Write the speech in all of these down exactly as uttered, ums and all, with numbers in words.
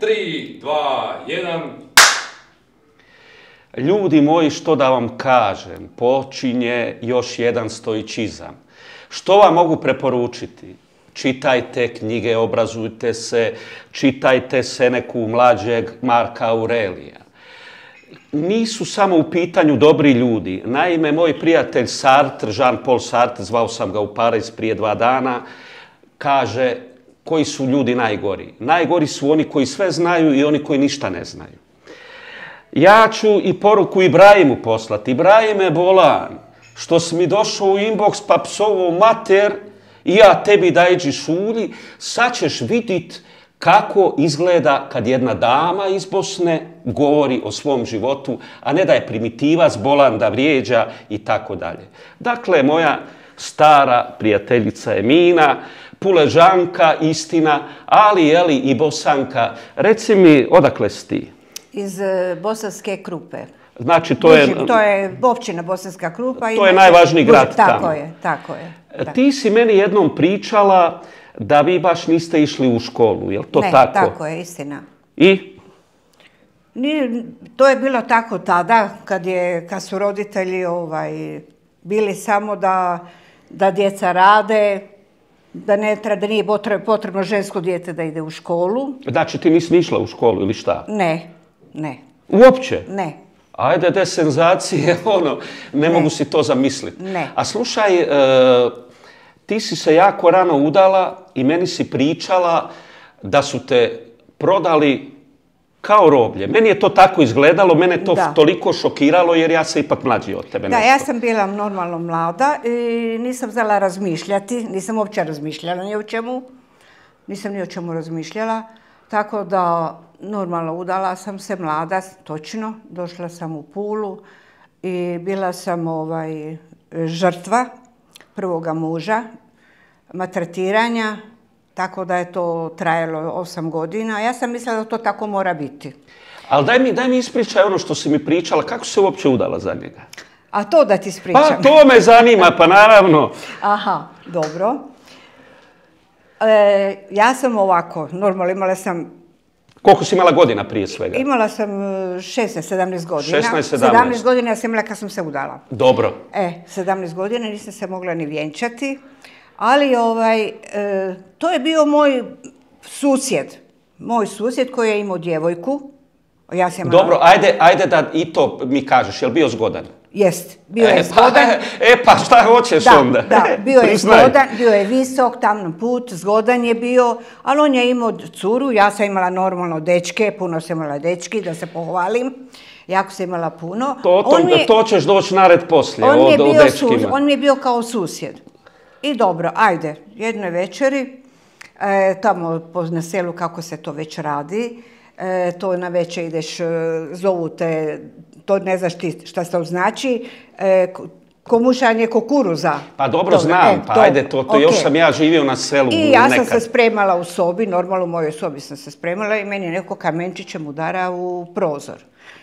tri, dva, jedan... Ljudi moji, što da vam kažem, počinje još jedan stoičizam. Što vam mogu preporučiti? Čitajte knjige, obrazujte se, čitajte Seneku, mlađeg Marka Aurelija. Nisu samo u pitanju dobri ljudi. Naime, moj prijatelj Sartre, Jean-Paul Sartre, zvao sam ga u Pariz prije dva dana, kaže koji su ljudi najgori. Najgori su oni koji sve znaju i oni koji ništa ne znaju. Ja ću i poruku Ibrahimu poslati. Ibrahime bolan, što si mi došao u inbox pa psovo mater i ja tebi dajđi šulji, sad ćeš vidit kako izgleda kad jedna dama iz Bosne govori o svom životu, a ne da je primitivac, bolan, da vrijeđa i tako dalje. Dakle, moja stara prijateljica Emina, Puležanka, istina, ali jeli i Bosanka. Reci mi, odakle si ti? Iz Bosanske Krupe. Znači, to je... To je općina Bosanska Krupa. To je najvažniji grad tamo. Tako je, tako je. Ti si meni jednom pričala da vi baš niste išli u školu, je li to tako? Ne, tako je, istina. I? To je bilo tako tada, kad su roditelji bili samo da djeca rade, da nije potrebno žensko dijete da ide u školu. Znači, ti nisi išla u školu ili šta? Ne, ne. Uopće? Ne. Ajde, de senzacije, ono, ne mogu si to zamisliti. Ne. A slušaj, ti si se jako rano udala i meni si pričala da su te prodali kao roblje. Meni je to tako izgledalo, mene to toliko šokiralo jer ja sam ipak mlađi od tebe. Da, ja sam bila normalno mlada i nisam znala razmišljati, nisam uopće razmišljala ni o čemu, nisam ni o čemu razmišljala, tako da normalno udala sam se mlada, točno, došla sam u Pulu i bila sam žrtva prvoga muža, maltretiranja, tako da je to trajalo osam godina. Ja sam mislila da to tako mora biti. Ali daj mi, daj mi ispričaj ono što si mi pričala, kako se uopće udala za njega? A to da ti ispričam? Pa to me zanima, pa naravno. Aha, dobro. E, ja sam ovako, normalno imala sam... Koliko si imala godina prije svega? Imala sam šesnaest sedamnaest godina. šesnaest sedamnaest. sedamnaest godina sam imala kad sam se udala. Dobro. E, sedamnaest godina, nisam se mogla ni vjenčati. Ali ovaj, e, to je bio moj susjed. Moj susjed koji je imao djevojku. Ja sam imala... Dobro, ajde, ajde da i to mi kažeš. Je li bio zgodan? Jest, bio je e, zgodan. Pa, e pa šta hoćeš da, onda? Da, bio je zgodan, bio je visok, tamno put, zgodan je bio, ali on je imao curu, ja sam imala normalno dečke, puno sam imala dečki, da se pohvalim. Jako sam imala puno. To, to, je, to ćeš doći nared poslije, on od, je bio o dečkima. Sus, on mi je bio kao susjed. I dobro, ajde, jednoj večeri, e, tamo na selu kako se to već radi, e, to na večer ideš, zovu te, to ne znaš ti šta to znači, e, komušanje kukuruza. Pa dobro, dobro znam, e, pa to, ajde, to, to okay. Još sam ja živio na selu I ja nekad. sam se spremala u sobi, normalno u mojoj sobi sam se spremala i meni neko kamenčićem udara u prozor.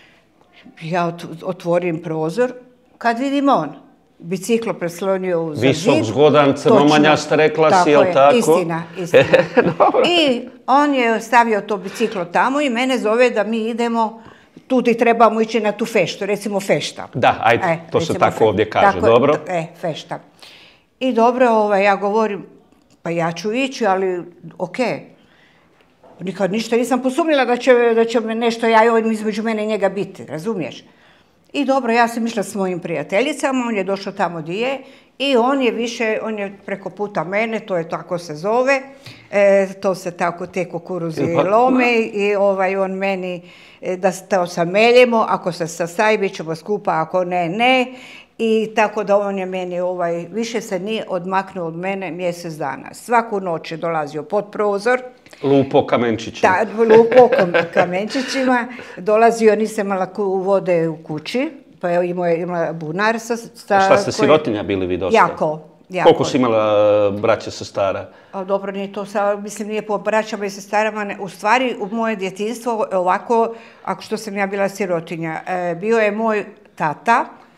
Ja otvorim prozor, kad vidim on. Biciklo preslonio u zid. Visok, zgodan, crnomanjasta, rekla si, jel tako? Tako je, istina, istina. I on je stavio to biciklo tamo i mene zove da mi idemo, tu ti trebamo ići na tu feštu, recimo fešta. Da, ajde, e, to se tako fe... ovdje kaže, tako, dobro. E, fešta. I dobro, ovaj, ja govorim, pa ja ću ići, ali okej. Okay. Nikad ništa nisam posumnjala da će, da će nešto ja i između mene i njega biti, razumiješ? I dobro, ja sam išla s mojim prijateljicama, on je došao tamo gdje je i on je više, on je preko puta mene, to je tako se zove, e, to se tako te kukuruzi lome i ovaj, on meni e, da se to sameljemo, ako se sastavi bit ćemo skupa, ako ne, ne. I tako da on je meni, ovaj, više se nije odmaknuo od mene mjesec dana. Svaku noć je dolazio pod prozor. Lupo kamenčićima. Da, lupo kamenčićima. Dolazio, nisam imala vode u kući, pa je imao, imala bunar. Sa, sa, šta ste, sirotinja bili vi dosta? Jako. jako. Koliko si imala braće, sestara? A dobro, nije to sa, mislim, nije po braćama i sestrama. Ne. U stvari, u moje djetinjstvo, ovako, ako što sam ja bila sirotinja, e, bio je moj tata,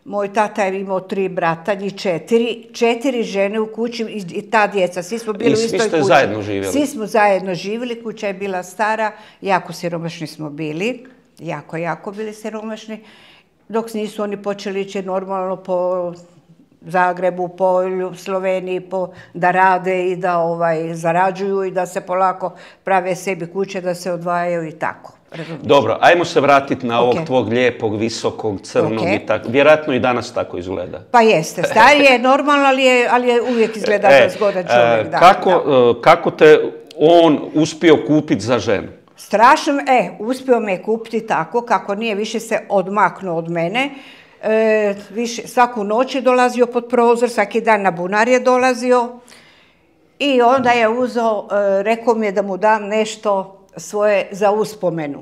Moj tata je imao tri brata, njih četiri, četiri žene u kući i, i ta djeca. Svi smo bili I u svi istoj ste kući. zajedno živjeli? Svi smo zajedno živjeli, kuća je bila stara, jako siromašni smo bili, jako, jako bili siromašni, dok nisu oni počeli ići normalno po Zagrebu, po Sloveniji, po, da rade i da ovaj, zarađuju i da se polako prave sebi kuće, da se odvajaju i tako. Razumiješ? Dobro, ajmo se vratiti na ovog Ok. tvog lijepog, visokog, crnog Ok. i tako. Vjerojatno i danas tako izgleda. Pa jeste, stari je normalno, ali je, ali je uvijek izgleda E, zgodan e, čovjek. Da, kako, da. e, kako te on uspio kupiti za ženu? Strašno, e, uspio me kupiti tako kako nije više se odmaknuo od mene. E, više, svaku noć je dolazio pod prozor, svaki dan na bunar je dolazio i onda je uzeo, e, rekao mi je da mu dam nešto svoje za uspomenu.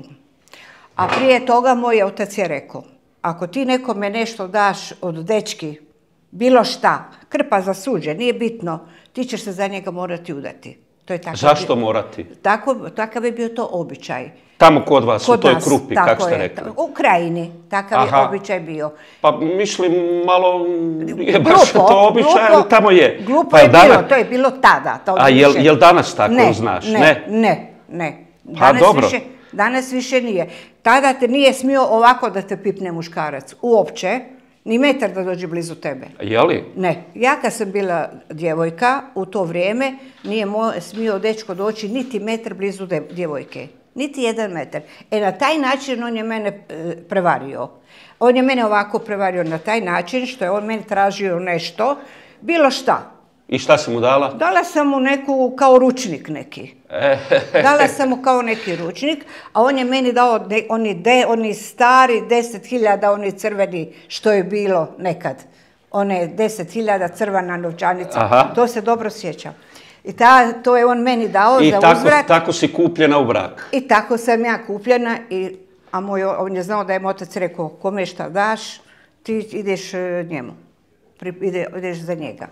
A prije toga moj otac je rekao, ako ti nekome nešto daš od dečki, bilo šta, krpa za suđe, nije bitno, ti ćeš se za njega morati udati. To je tako. Zašto morati? Tako, takav je bio to običaj. Tamo kod vas, Kod u toj nas, Krupi, tako kako ste je. rekli? U Krajini, takav Aha. je običaj bio. Pa mislim, malo je baš Glupo, to običaj, glupo, ali tamo je. Glupo Pa je dana- bilo, to je bilo tada. To A jel, više- jel danas tako ne, znaš? Ne, ne, ne. ne. Pa Danas dobro. Više, danas više nije. Tada te nije smio ovako da te pipne muškarac. Uopće, ni metar da dođe blizu tebe. Je li? Ne, ja kad sam bila djevojka u to vrijeme nije mo- smio dečko doći niti metar blizu de- djevojke. Niti jedan metar. E na taj način on je mene e, prevario. On je mene ovako prevario na taj način što je on meni tražio nešto, bilo šta. I šta si mu dala? Dala sam mu neku, kao ručnik neki. Dala sam mu kao neki ručnik, a on je meni dao ne, oni, de, oni stari deset hiljada, oni crveni što je bilo nekad. One deset hiljada crvena novčanica. Aha. To se dobro sjećam. I ta, to je on meni dao I za tako, uzvrat. tako si kupljena u brak. I tako sam ja kupljena, i, a moj, on je znao da je moj otac rekao, kome šta daš, ti ideš e, njemu, Pri, ide, ideš za njega.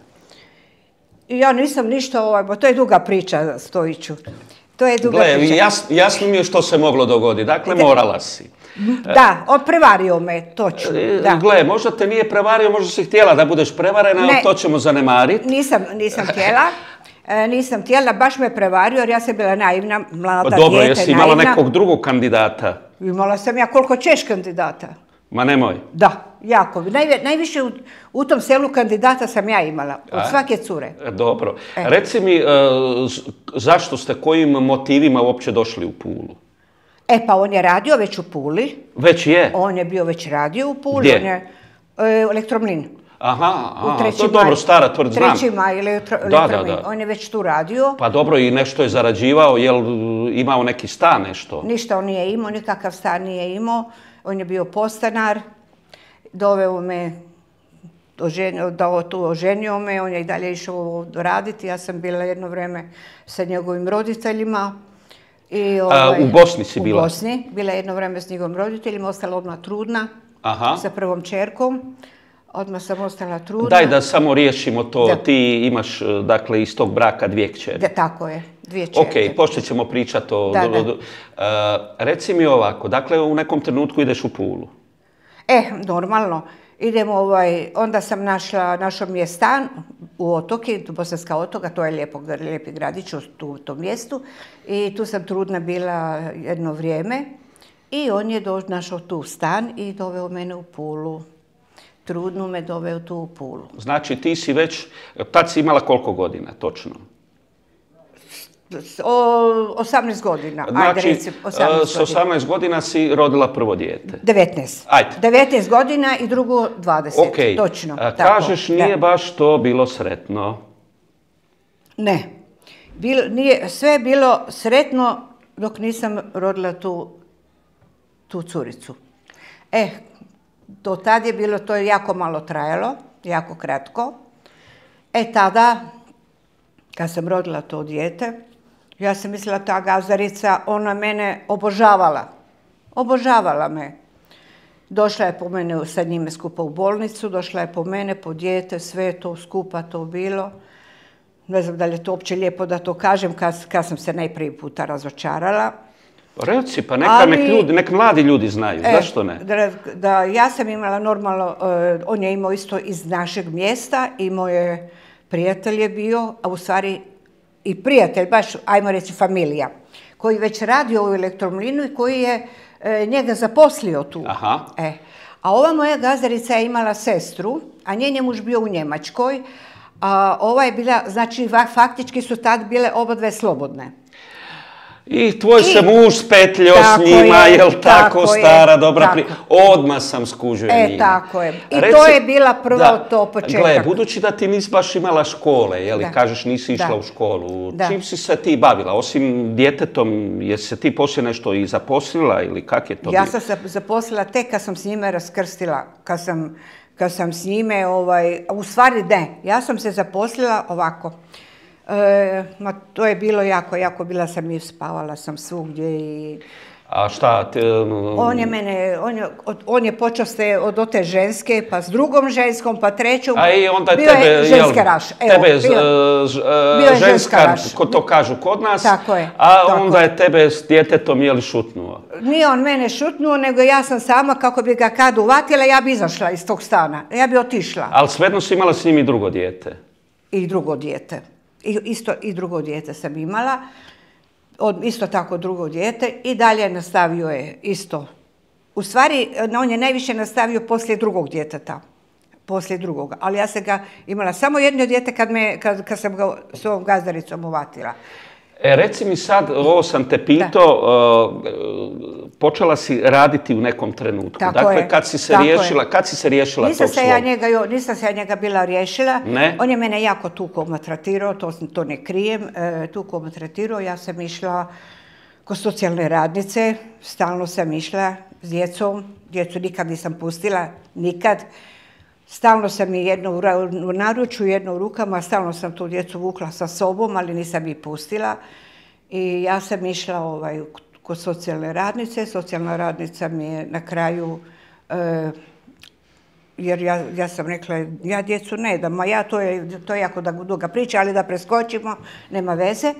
I ja nisam ništa, ovaj, bo to je duga priča, Stojiću. To je duga Gle, priča. jas, jasno mi je što se moglo dogoditi. Dakle, Da. morala si. Da, on prevario me, točno. Da. Gle, možda te nije prevario, možda si htjela da budeš prevarena, ali Ne. to ćemo zanemariti. Nisam, nisam htjela. E, nisam htjela, baš me prevario jer ja sam bila naivna, mlada Pa dobro, dijete, jesi imala naivna. nekog drugog kandidata? Imala sam ja koliko ćeš kandidata. Ma nemoj. Da, jako. Najve, najviše u, u tom selu kandidata sam ja imala, od A? svake cure. E, Dobro. E. Reci mi, e, z- zašto ste, kojim motivima uopće došli u Pulu? E pa on je radio već u Puli, Već je. on je bio već radio u Puli, Gdje? on je e, Elektromlin. Aha, U aha, Treći to je dobro, maj. stara tvrd, znam. Treći maj, elektro, Da, da, Elektromlin. da. On je već tu radio. Pa dobro, i nešto je zarađivao, jel imao neki stan, nešto? Ništa on nije imao, nikakav stan nije imao. On je bio podstanar, doveo me, oženio, dao tu, oženio me, on je i dalje išao raditi. Ja sam bila jedno vrijeme sa njegovim roditeljima. I, ovaj, u Bosni si bila? U Bosni. Bila jedno vrijeme s njegovim roditeljima, ostala odmah trudna Aha. sa prvom čerkom. Odmah sam ostala trudna. Daj da samo riješimo to. Da. Ti imaš, e, dakle, iz tog braka dvije kćeri. Da, tako je, dvije čerke. Ok, počet ćemo pričati o... Da, da. o- e, reci mi ovako, dakle, u nekom trenutku ideš u Pulu. E, normalno. Idemo, ovaj, onda sam našla, našao mi je stan u Otoki, Bosanska Otoka, to je lijepo, lijepi gradić u tu, u tom mjestu. I tu sam trudna bila jedno vrijeme. I on je do, našao tu stan i doveo mene u Pulu. Trudnu me doveo tu u Pulu. Znači, ti si već, tad si imala koliko godina, točno? O, osamnaest godina, ajde Znači, recimo, e, osamnaest s godina. osamnaest godina si rodila prvo dijete. devetnaest. Ajde. devetnaest godina i drugo dvadeset, Ok, točno. a, tako, kažeš da. nije baš to bilo sretno. Ne. Bilo, nije, sve je bilo sretno dok nisam rodila tu, tu curicu. E, do tad je bilo, to je jako malo trajalo, jako kratko. E tada, kad sam rodila to dijete, ja sam mislila ta gazarica, ona mene obožavala. Obožavala me. Došla je po mene sa njime skupa u bolnicu, došla je po mene, po dijete, sve je to skupa to bilo. Ne znam da li je to uopće lijepo da to kažem, kad, kad sam se najprvi puta razočarala. Reci, pa neka Ali- nek, ljudi, nek mladi ljudi znaju, E, zašto ne? Da, da, ja sam imala normalno, e, on je imao isto iz našeg mjesta i moj prijatelj je bio, a u stvari i prijatelj, baš ajmo reći familija, koji već radi u Elektromlinu i koji je e, njega zaposlio tu. Aha. E, a ova moja gazdarica je imala sestru, a njen je muž bio u Njemačkoj, a ova je bila, znači va- faktički su tad bile oba dve slobodne. I tvoj I- se muž spetljao s Tako njima, je, jel tako, tako je, stara, dobra tako. pri... Odmah sam skužio E, njima. tako je. I to je bila prvo da, to početak. Gle, budući da ti nisi baš imala škole, jeli, Da. kažeš nisi išla Da. u školu, Da. čim si se ti bavila? Osim djetetom, jesi se ti poslije nešto i zaposlila ili kak je to Ja bilo? sam se zaposlila tek kad sam s njime raskrstila, kad sam, kad sam s njime, ovaj, u stvari ne, ja sam se zaposlila ovako. E, ma to je bilo jako, jako, bila sam i spavala sam svugdje i A šta, te, on je mene, on je, od- on je počeo se od te ženske, pa s drugom ženskom, pa trećom. a i onda je bio tebe, je ženskaraš. Evo, tebe je bio- z- bio je ženskar, ženskaraš. ko to kažu kod nas, Tako je, a tako onda je. je tebe s djetetom jeli šutnuo. Nije on mene šutnuo, nego ja sam sama, kako bi ga kad uvatila, ja bi izašla iz tog stana. Ja bi otišla. Ali svejedno si imala s njim i drugo dijete. I drugo dijete. I, isto i drugo dijete sam imala. Od, isto tako drugo dijete. I dalje nastavio je isto. U stvari, on je najviše nastavio poslije drugog djeteta. Poslije drugoga. Ali ja sam ga imala samo jedno dijete kad, me, kad, kad sam ga s ovom gazdaricom uvatila. E, reci mi sad, ovo sam te pitao, uh, počela si raditi u nekom trenutku. Tako dakle, je, kad si se tako riješila, je. kad si se riješila Nisam tog se, ja svog? njega, jo- nisam se ja njega bila riješila. Ne? On je mene jako tuko maltretirao, to, to ne krijem, e, tuko maltretirao. Ja sam išla kod socijalne radnice, stalno sam išla s djecom, djecu nikad nisam pustila, nikad. Stalno sam je jedno u, ra- u naručju, jedno u rukama, stalno sam tu djecu vukla sa sobom, ali nisam ih pustila. I ja sam išla ovaj, kod socijalne radnice, socijalna radnica mi je na kraju, e, jer ja, ja sam rekla, ja djecu ne dam, a ja to je, to je jako da- duga priča, ali da preskočimo, nema veze.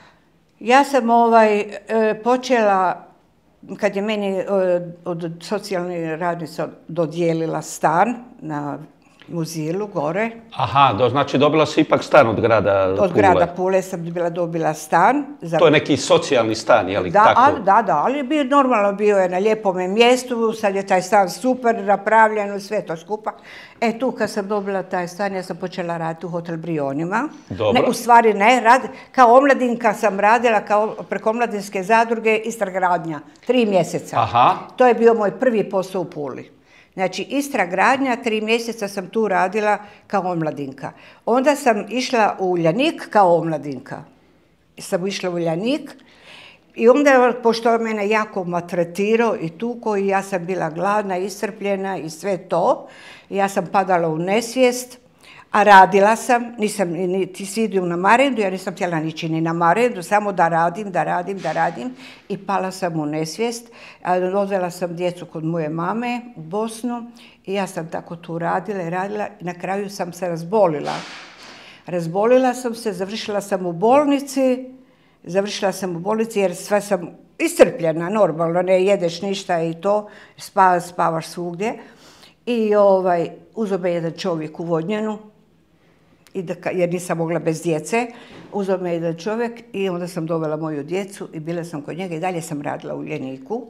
Ja sam ovaj, e, počela, kad je meni e, od socijalne radnice dodijelila stan na Muzilu, gore, Aha, do, znači dobila si ipak stan od grada od Pule. grada Pule sam bila dobila stan. Za To je neki socijalni stan, je li Da, tako? ali, da, da, ali je bio, normalno bio je na lijepome mjestu, sad je taj stan super napravljen, sve to skupa. E tu kad sam dobila taj stan, ja sam počela raditi u Hotel Brionima. Dobro. Ne, u stvari ne, rad, kao omladinka sam radila kao preko omladinske zadruge Istra gradnja, tri mjeseca. Aha. To je bio moj prvi posao u Puli. Znači, Istra gradnja, tri mjeseca sam tu radila kao omladinka. Onda sam išla u Uljanik kao omladinka. Sam išla u Uljanik i onda, pošto je mene jako maltretirao i tuko i ja sam bila gladna, iscrpljena i sve to, ja sam padala u nesvijest, a radila sam, nisam niti sidio na marendu, ja nisam htjela nići ni na marendu, samo da radim, da radim, da radim i pala sam u nesvijest. A odvela sam djecu kod moje mame u Bosnu i ja sam tako tu radila i radila i na kraju sam se razbolila. Razbolila sam se, završila sam u bolnici, završila sam u bolnici jer sve sam iscrpljena, normalno, ne jedeš ništa i to, spa, spavaš svugdje. I ovaj, uzeo me jedan čovjek u Vodnjanu, i da, ka- jer nisam mogla bez djece, uzeo me jedan čovjek i onda sam dovela moju djecu i bila sam kod njega i dalje sam radila u Uljaniku.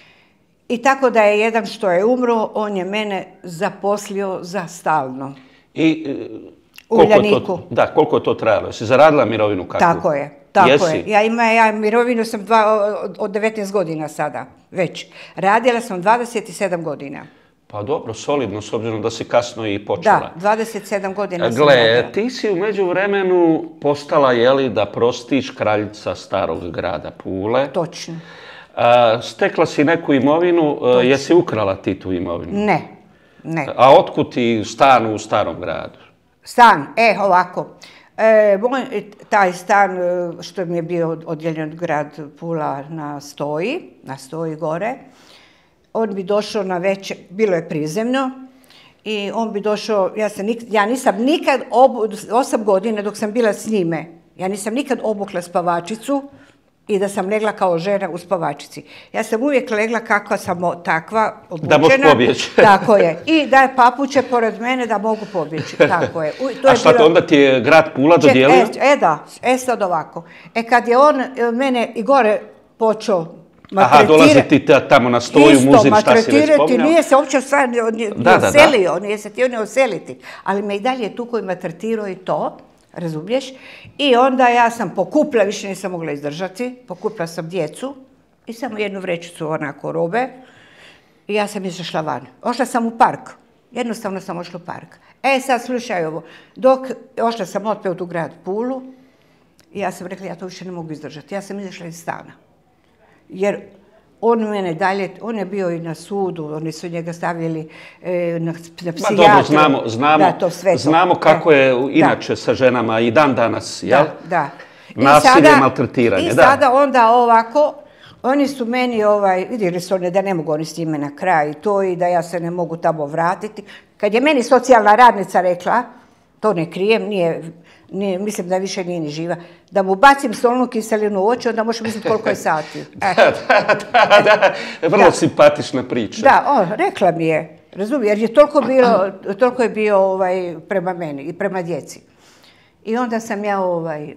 I tako da je jedan što je umro, on je mene zaposlio za stalno. I e, U koliko je Uljaniku. to, da, koliko je to trajalo? Jesi zaradila mirovinu kakvu? Tako je, tako Jesi? je. Ja ima, ja mirovinu sam dva, od- od devetnaest godina sada, već. Radila sam dvadeset sedam godina. Pa dobro, solidno, s obzirom da si kasno i počela. Da, dvadeset sedam godina sam Gle, radila. ti si u međuvremenu postala, jeli, da prostiš kraljica starog grada Pule. Točno. A, stekla si neku imovinu, a, jesi ukrala ti tu imovinu? Ne, ne. A otkud ti stan u starom gradu? Stan, e, ovako. E, moj, taj stan e, što mi je bio odjeljen od grad Pula na Stoji, na Stoji gore, on bi došao na večer, bilo je prizemno, i on bi došao, ja, sam nik, ja nisam nikad, obu, osam godina dok sam bila s njime, ja nisam nikad obukla spavačicu, i da sam legla kao žena u spavačici. Ja sam uvijek legla kakva sam takva, obučena. Da možeš pobjeći. Tako je. I da je papuče pored mene da mogu pobjeći. Tako je. To A je šta bilo... onda ti je grad Pula dodijelio? E, e da, e sad ovako. E kad je on mene i gore počeo maltretirati... Aha, dolazi ti tamo na stoju, muzin, šta si već spominjao? Nije se uopće stvar ne oselio, nije se htio ne oseliti. Ali me i dalje tu koji maltretirao i to, razumiješ? I onda ja sam pokupila, više nisam mogla izdržati, pokupila sam djecu i samo jednu vrećicu onako robe i ja sam izašla van. Ošla sam u park, jednostavno sam ošla u park. E sad slušaj ovo, dok ošla sam opet u grad Pulu i ja sam rekla ja to više ne mogu izdržati, ja sam izašla iz stana. Jer on mene dalje, on je bio i na sudu, oni su njega stavili e, na, na psijatru. Ma dobro, znamo, znamo, da, to sve to. znamo kako e, je inače da. sa ženama i dan danas, jel? Da, da. Nasilje i maltretiranje, I da. sada onda ovako, oni su meni, ovaj, vidjeli su oni da ne mogu oni s njime na kraj i to i da ja se ne mogu tamo vratiti. Kad je meni socijalna radnica rekla, to ne krijem, nije, nije, mislim da više nije ni živa, da mu bacim solnu kiselinu u oči, onda možeš misliti koliko je sati. Da, da, da, da, vrlo da. simpatična priča. Da, on, rekla mi je, razumije, jer je toliko, bilo, toliko je bio ovaj, prema meni i prema djeci. I onda sam ja, ovaj,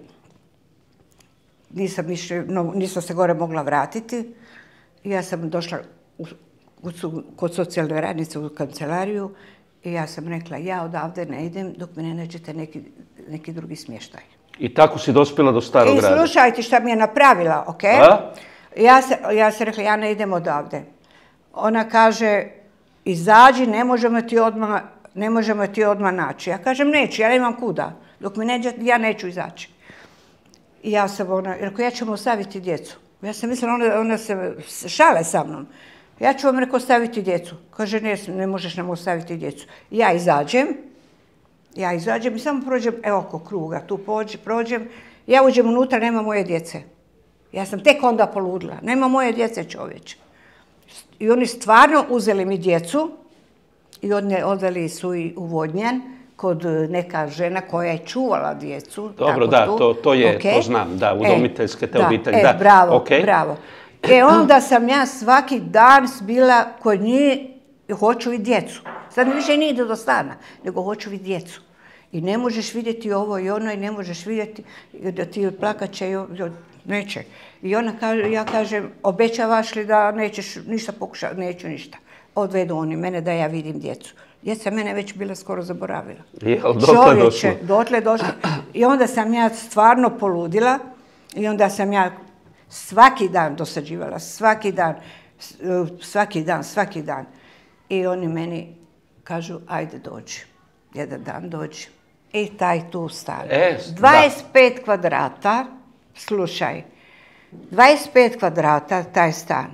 nisam, više, no, nisam se gore mogla vratiti. I ja sam došla u, u, kod socijalne radnice u kancelariju i ja sam rekla, ja odavde ne idem dok me ne nađete neki, neki drugi smještaj. I tako si dospjela do Starog grada. I slušajte šta mi je napravila, ok? A? Ja se, ja se rekla, ja ne idem odavde. Ona kaže, izađi, ne možemo ti odmah, ne možemo ti odmah naći. Ja kažem, neću, ja nemam kuda. Dok mi neđe, ja neću izaći. I ja sam ona, rekao, ja ću vam ostaviti djecu. Ja sam mislila, ona, ona se šale sa mnom. Ja ću vam, rekao, ostaviti djecu. Kaže, ne, ne možeš nam ostaviti djecu. Ja izađem, ja izađem i samo prođem, evo oko kruga, tu pođe, prođem. Ja uđem unutra, nema moje djece. Ja sam tek onda poludila. Nema moje djece, čovječe. I oni stvarno uzeli mi djecu i odveli su i u Vodnjan kod neka žena koja je čuvala djecu. Dobro, da, to, to je, okay. to znam, da, udomiteljske te e, obitelji. E, da, bravo, okay. bravo. E, onda sam ja svaki dan bila kod njih i hoću vidjeti djecu. Sad mi više nije do stana, nego hoću vidjeti djecu. I ne možeš vidjeti ovo i ono i ne možeš vidjeti da ti plakaće i neće. I ona kaže, ja kažem, obećavaš li da nećeš ništa pokušati? Neću ništa. Odvedu oni mene da ja vidim djecu. Djeca mene već bila skoro zaboravila. Jel, dotle došlo? Dotle došlo. I onda sam ja stvarno poludila i onda sam ja svaki dan dosađivala, svaki dan, svaki dan, svaki dan. I oni meni kažu, ajde dođi, jedan dan dođi. I taj tu stan. E, dvadeset pet kvadrata, slušaj, dvadeset pet kvadrata taj stan.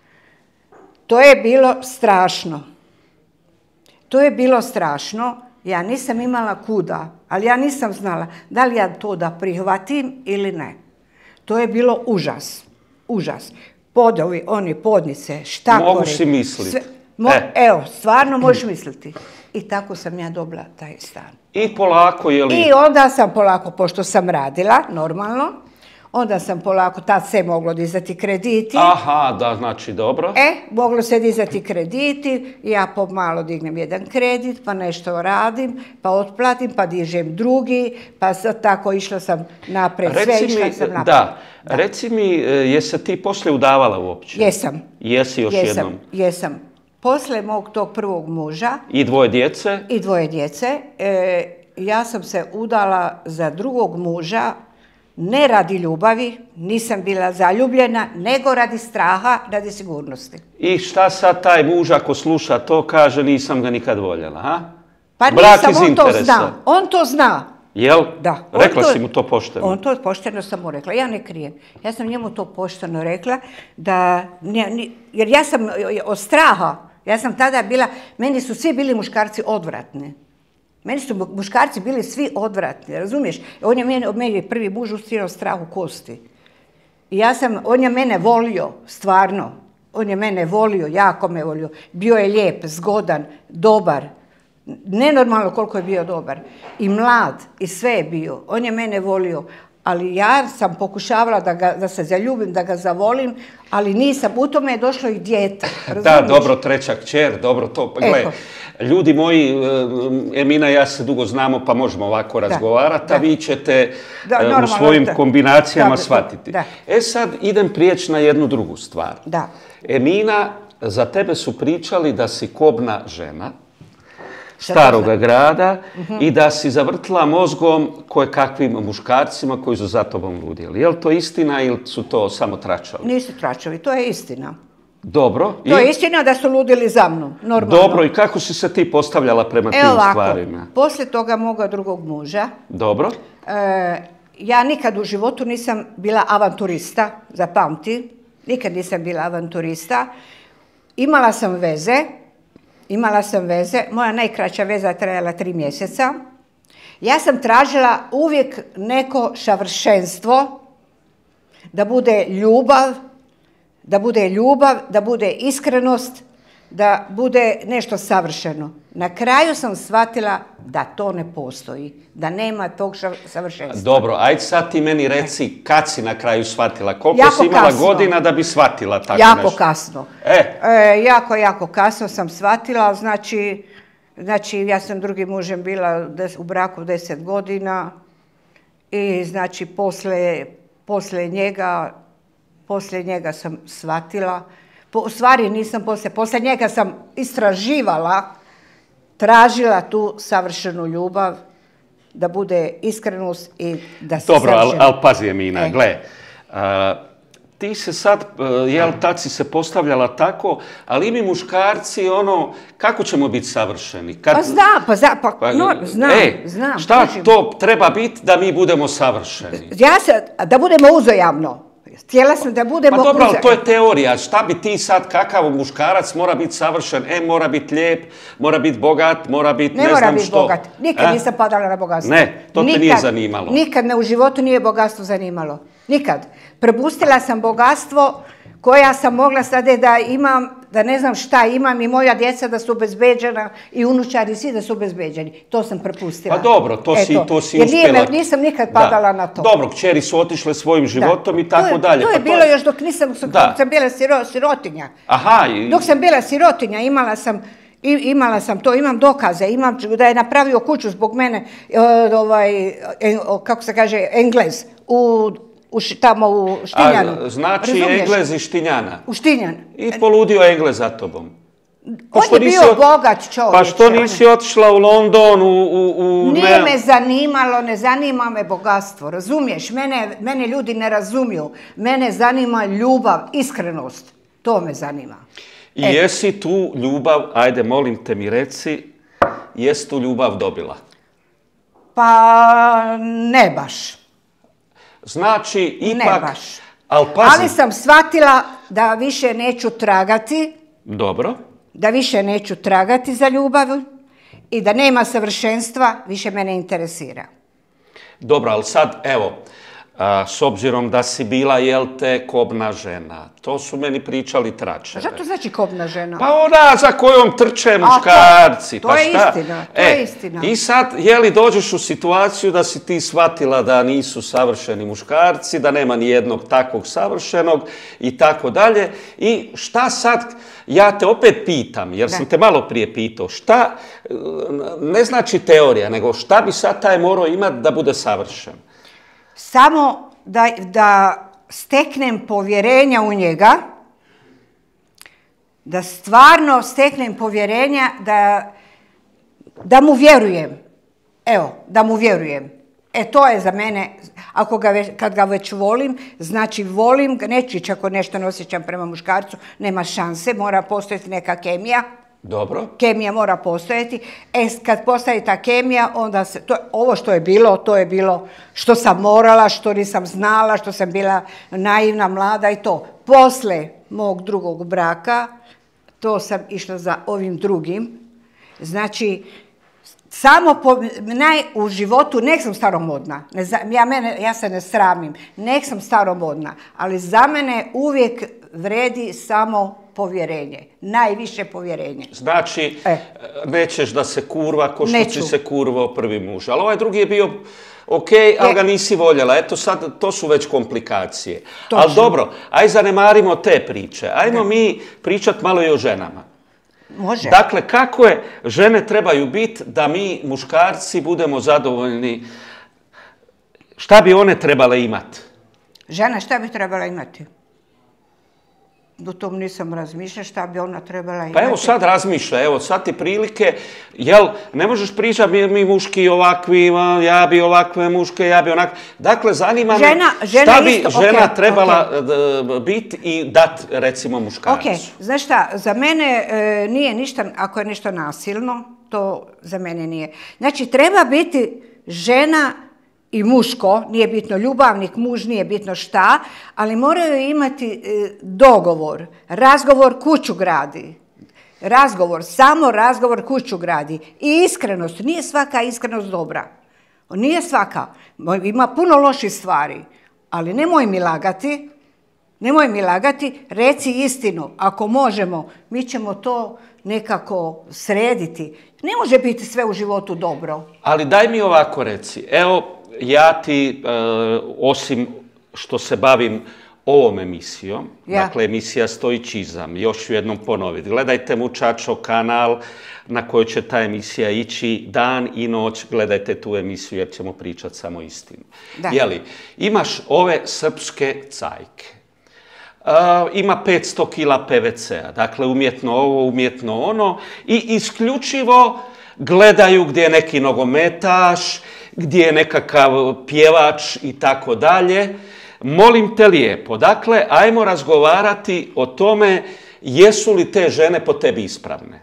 To je bilo strašno. To je bilo strašno. Ja nisam imala kuda, ali ja nisam znala da li ja to da prihvatim ili ne. To je bilo užas. Užas. Podovi, oni podnice, štakori. Mogu si misliti. Sve, mo, e. Evo, stvarno možeš misliti. I tako sam ja dobila taj stan. I polako, je li? I onda sam polako, pošto sam radila, normalno, onda sam polako, tad se moglo dizati krediti. Aha, da, znači dobro. E, moglo se dizati krediti, ja pomalo dignem jedan kredit, pa nešto radim, pa otplatim, pa dižem drugi, pa sad tako išla sam napred, sve išla sam napred. Da, da. Reci mi, jesi ti poslije udavala uopće? Jesam. Jesi još jesam, jednom? Jesam. Posle mog tog prvog muža. I dvoje djece? I dvoje djece. E, ja sam se udala za drugog muža, ne radi ljubavi, nisam bila zaljubljena, nego radi straha, radi sigurnosti. I šta sad taj muž ako sluša to kaže nisam ga nikad voljela, ha? Pa Brak nisam, iz on to interesa. zna, on to zna. Jel? Da. Rekla to, si mu to pošteno? On to pošteno sam mu rekla, ja ne krijem. Ja sam njemu to pošteno rekla, da, jer ja sam od straha, ja sam tada bila, meni su svi bili muškarci odvratni. Meni su muškarci bili svi odvratni, razumiješ? On je meni, meni prvi muž ustirao strah u kosti. I ja sam, on je mene volio, stvarno. On je mene volio, jako me volio. Bio je lijep, zgodan, dobar. Nenormalno koliko je bio dobar. I mlad, i sve je bio. On je mene volio. ali ja sam pokušavala da, ga, da se zaljubim, da ga zavolim, ali nisam. U tome je došlo i dijete. Razumiješ? Da, dobro, treća kćer, dobro to. Gle, ljudi moji, Emina i ja se dugo znamo, pa možemo ovako razgovarati, a vi ćete da, normalno, u svojim da, kombinacijama da, shvatiti. Da. E sad idem prijeći na jednu drugu stvar. Da. Emina, za tebe su pričali da si kobna žena, staroga grada, uh-huh. i da si zavrtila mozgom koje kakvim muškarcima koji su za tobom ludjeli. Je li to istina ili su to samo tračavi? Nisu tračavi, to je istina. Dobro. To I... je istina da su ludili za mnom, normalno. Dobro, i kako si se ti postavljala prema tim ovako, stvarima? Poslije toga moga drugog muža, dobro. E, ja nikad u životu nisam bila avanturista, zapamti, nikad nisam bila avanturista. Imala sam veze, Imala sam veze, moja najkraća veza trajala tri mjeseca. Ja sam tražila uvijek neko savršenstvo, da bude ljubav, da bude ljubav, da bude iskrenost, da bude nešto savršeno. Na kraju sam shvatila da to ne postoji, da nema tog savršenstva. Dobro, ajde sad ti meni reci kad si na kraju shvatila, koliko jako si imala kasno. godina da bi shvatila tako jako nešto? Jako kasno. E. E, jako, jako kasno sam shvatila, znači, znači ja sam drugim mužem bila des, u braku deset godina i znači poslije, poslije njega, poslije njega sam shvatila. Po, u stvari nisam poslije, poslije njega sam istraživala, tražila tu savršenu ljubav, da bude iskrenost i da se Dobro, ali al pazi Emina, e. gle, a, ti se sad, jel, tad si se postavljala tako, ali i mi muškarci, ono, kako ćemo biti savršeni? Kad, pa znam, pa, za, pa, pa no, znam, e, znam. Šta kažem. To treba biti da mi budemo savršeni? Ja se, da budemo uzajamno. Htjela sam da budemo Pa dobro, ali uzajamno. to je teorija. Šta bi ti sad, kakav muškarac mora biti savršen? E, mora biti lijep, mora biti bogat, mora biti ne, ne znam biti što. Bogat. Nikad e? nisam padala na bogatstvo. Ne, to nikad, te nije zanimalo. Nikad me u životu nije bogatstvo zanimalo. Nikad. Prepustila sam bogatstvo koja sam mogla sada da imam, da ne znam šta imam i moja djeca da su obezbeđena i unučari svi da su obezbeđeni. To sam prepustila. Pa dobro, to si, Eto. to si Jer uspjela. Jer nisam nikad padala da. na to. Dobro, kćeri su otišle svojim životom da. i tako to je, dalje. To je pa bilo to je... još dok nisam, dok sam bila siro, sirotinja. Aha. I... Dok sam bila sirotinja imala sam I, imala sam to, imam dokaze, imam da je napravio kuću zbog mene, ovaj, kako se kaže, Englez, u, u, tamo u Štinjanu. A, znači Razumiješ? Englez iz Štinjana. U Štinjan. I poludio Englez za tobom. On je bio od... bogat čovjek. Pa što nisi otišla u London, u... u, u Nije me zanimalo, ne zanima me bogatstvo, razumiješ? Mene, mene ljudi ne razumiju. Mene zanima ljubav, iskrenost. To me zanima. I e. jesi tu ljubav, ajde molim te mi reci, jesi tu ljubav dobila? Pa ne baš. Znači ipak... Ne baš. Ali pazi. Ali sam shvatila da više neću tragati. Dobro. Da više neću tragati za ljubav i da nema savršenstva, više mene interesira. Dobro, ali sad, evo, a, s obzirom da si bila, jel te, kobna žena, to su meni pričali tračeve. Šta to znači kobna žena? Pa ona za kojom trče muškarci. A, to, pa to je šta? istina, to e, je istina. I sad, jeli dođeš u situaciju da si ti shvatila da nisu savršeni muškarci, da nema ni jednog takvog savršenog i tako dalje. I šta sad, ja te opet pitam, jer da. sam te malo prije pitao, šta, ne znači teorija, nego šta bi sad taj morao imati da bude savršen? Samo da, da steknem povjerenja u njega, da stvarno steknem povjerenja, da, da mu vjerujem. Evo, da mu vjerujem. E, to je za mene, ako ga već, kad ga već volim, znači volim ga, neću ići ako nešto ne osjećam prema muškarcu, nema šanse, mora postojati neka kemija. Dobro. Kemija mora postojati. E, kad postoji ta kemija, onda se, to, ovo što je bilo, to je bilo što sam morala, što nisam znala, što sam bila naivna, mlada i to. Posle mog drugog braka, to sam išla za ovim drugim. Znači, samo po, naj, u životu, nek sam staromodna, ne, ja, mene, ja se ne sramim, nek sam staromodna, ali za mene uvijek vredi samo povjerenje, najviše povjerenje. Znači, e. nećeš da se kurva ko što si se kurvao prvi muž, ali ovaj drugi je bio ok, ali ga nisi voljela. Eto sad, to su već komplikacije. Točno. Ali dobro, aj zanemarimo te priče. Ajmo mi pričat malo i o ženama. Može. Dakle, kako je žene trebaju biti da mi, muškarci, budemo zadovoljni? Šta bi one trebale imati? Žena šta bi trebala imati? Do tom nisam razmišljala šta bi ona trebala imati. Pa evo sad razmišlja, evo sad ti prilike, jel, ne možeš pričati mi, mi muški ovakvi, ja bi ovakve muške, ja bi onakve. Dakle, zanima me žena, žena šta bi isto, žena okay, trebala okay. biti i dati, recimo, muškarcu. Ok, znaš šta, za mene e, nije ništa, ako je nešto nasilno, to za mene nije. Znači, treba biti žena i muško, nije bitno ljubavnik, muž, nije bitno šta, ali moraju imati e, dogovor, razgovor kuću gradi. Razgovor, samo razgovor kuću gradi. I iskrenost, nije svaka iskrenost dobra. Nije svaka. Ima puno loših stvari, ali nemoj mi lagati, nemoj mi lagati, reci istinu. Ako možemo, mi ćemo to nekako srediti. Ne može biti sve u životu dobro. Ali daj mi ovako reci, evo, ja ti, e, osim što se bavim ovom emisijom, ja. dakle emisija Stoičizam, još ću jednom ponoviti, gledajte Muchacho kanal na koji će ta emisija ići dan i noć, gledajte tu emisiju jer ćemo pričati samo istinu. Da. Jeli, imaš ove srpske cajke, uh, ima petsto kila pe ve cea, dakle umjetno ovo, umjetno ono i isključivo gledaju gdje je neki nogometaš, gdje je nekakav pjevač i tako dalje. Molim te lijepo, dakle, ajmo razgovarati o tome jesu li te žene po tebi ispravne.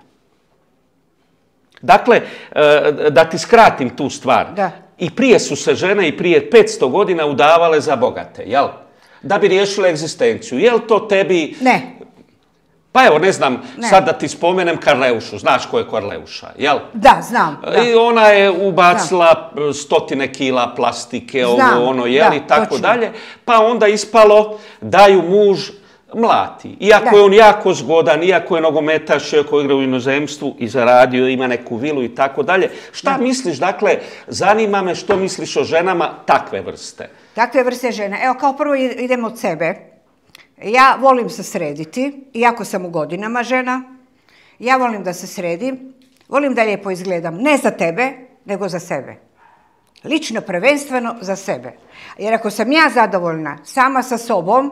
Dakle, da ti skratim tu stvar. Da. I prije su se žene i prije petsto godina udavale za bogate, jel? Da bi riješile egzistenciju. Jel to tebi... Ne. Pa evo, ne znam, ne. sad da ti spomenem Karleušu. Znaš ko je Karleuša, jel? Da, znam. Da. I ona je ubacila znam. stotine kila plastike, znam. ovo, ono, jel, da, i tako točno. dalje. Pa onda ispalo da ju muž mlati. Iako da. je on jako zgodan, iako je nogometaš, iako igra u inozemstvu i zaradio, ima neku vilu i tako dalje. Šta da. misliš, dakle, zanima me što misliš o ženama takve vrste? Takve vrste žena. Evo, kao prvo idemo od sebe. Ja volim se srediti, iako sam u godinama žena. Ja volim da se sredim, volim da lijepo izgledam. Ne za tebe, nego za sebe. Lično, prvenstveno za sebe. Jer ako sam ja zadovoljna sama sa sobom,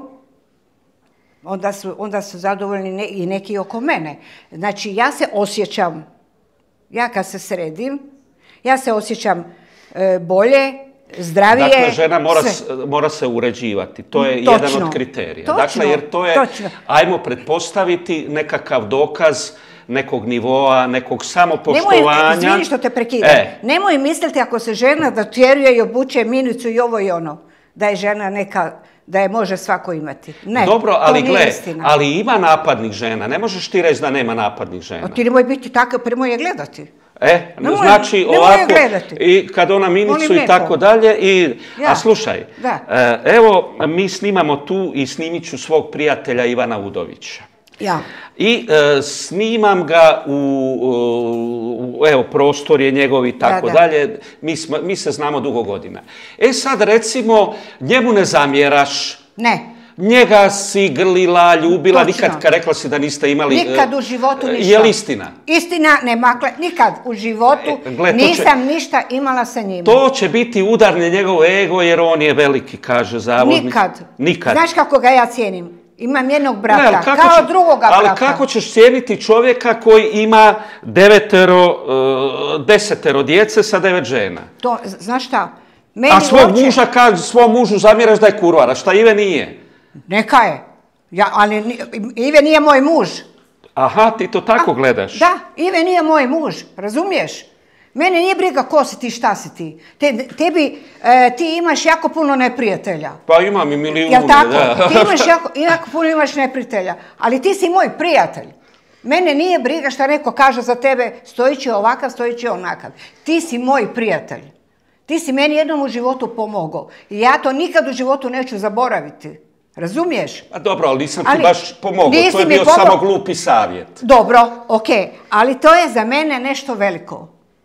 onda su, onda su zadovoljni ne, i neki oko mene. Znači, ja se osjećam, ja kad se sredim, ja se osjećam e, bolje, zdravije. Dakle, žena mora, mora se uređivati. To je točno. jedan od kriterija. Točno. Dakle, jer to je, točno. ajmo pretpostaviti, nekakav dokaz nekog nivoa, nekog samopoštovanja. Nemoj, izvini što te prekidam. E. Nemoj misliti ako se žena dotjeruje i obuče minicu i ovo i ono, da je žena neka, da je može svako imati. Ne, dobro, ali to gle, nije istina. ali ima napadnih žena. Ne možeš ti reći da nema napadnih žena. A ti nemoj biti takav, prvo je gledati. E, nemoj, znači nemoj ovako, i kad ona minicu i tako dalje, i, ja. a slušaj, da. evo mi snimamo tu i snimit ću svog prijatelja Ivana Udovića. Ja. I e, snimam ga u, u, evo, prostor je njegov i tako da, da. dalje, mi, smo, mi se znamo dugo godina. E sad recimo, njemu ne zamjeraš. Ne. Njega si grlila, ljubila, Točno. nikad, kad rekla si da niste imali... Nikad u životu ništa. Je li istina? Istina, ne makle, nikad u životu e, gled, nisam će, ništa imala sa njim. To će biti udar na njegov ego jer on je veliki, kaže zavodnik. Nikad. Nikad. Znaš kako ga ja cijenim? Imam jednog brata, ne, kao će, drugoga ali brata. Ali kako ćeš cijeniti čovjeka koji ima devetero, uh, desetero djece sa devet žena? To, znaš šta? Meni a svog uopće... muža, kad svom mužu zamjeraš da je kurvar, a šta Ive nije? Neka je. Ja, ali Ive nije moj muž. Aha, ti to tako a, gledaš? Da, Ive nije moj muž, razumiješ? Mene nije briga ko si ti, šta si ti. Te, tebi, e, ti imaš jako puno neprijatelja. Pa imam i milijune, jel tako? da. Ti imaš jako, jako puno imaš neprijatelja, ali ti si moj prijatelj. Mene nije briga šta neko kaže za tebe, stojići ovakav, stojići onakav. Ti si moj prijatelj. Ti si meni jednom u životu pomogao. I ja to nikad u životu neću zaboraviti. Razumiješ? A dobro, ali nisam ali ti baš pomogao, to je bio pomog... samo glupi savjet. Dobro, okej, okay. Ali to je za mene nešto veliko.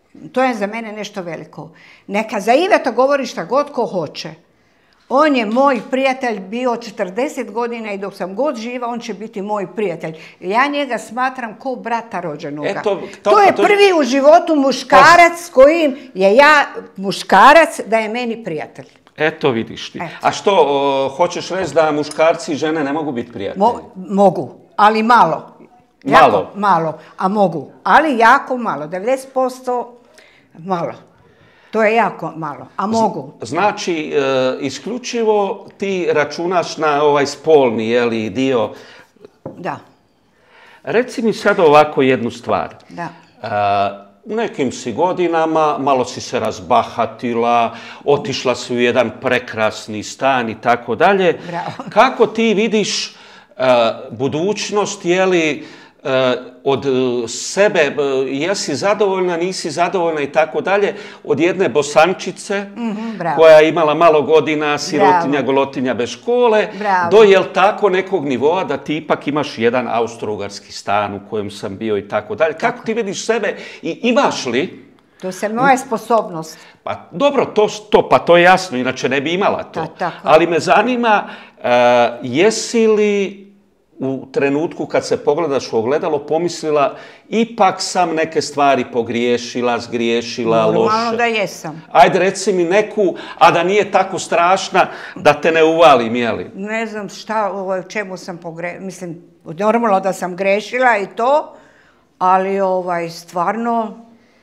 To je za mene nešto veliko. Neka za Iveta govori šta god ko hoće. On je moj prijatelj bio četrdeset godina i dok sam god živa, on će biti moj prijatelj. Ja njega smatram ko brata rođenoga. Eto, to, to je to... prvi u životu muškarac s kojim je ja muškarac da je meni prijatelj. Eto vidiš ti. Eto. A što, o, hoćeš reći da muškarci i žene ne mogu biti prijatelji? Mo, mogu, ali malo. Malo? Jako malo, a mogu. Ali jako malo, devedeset posto malo. To je jako malo, a mogu. Znači, e, isključivo ti računaš na ovaj spolni, jeli, dio. Da. Reci mi sad ovako jednu stvar. Da. E, u nekim si godinama, malo si se razbahatila, otišla si u jedan prekrasni stan i tako dalje. Bravo. Kako ti vidiš e, budućnost, jeli, od sebe, jesi zadovoljna, nisi zadovoljna i tako dalje, od jedne Bosančice, mm-hmm, koja je imala malo godina, sirotinja, bravo. Golotinja bez škole, Bravo. do jel tako nekog nivoa da ti ipak imaš jedan austro-ugarski stan u kojem sam bio i tako dalje. Kako ti vidiš sebe i imaš li? To je moja sposobnost. Pa dobro, to, to, pa to je jasno, inače ne bi imala to. Ta, tako. Ali me zanima, uh, jesi li u trenutku kad se pogledaš u ogledalo pomislila ipak sam neke stvari pogriješila, zgriješila, loše. Normalno da jesam. Ajde reci mi neku, a da nije tako strašna da te ne uvalim, jeli? Ne znam šta, o čemu sam pogriješila. Mislim, normalno da sam grešila i to, ali ovaj, stvarno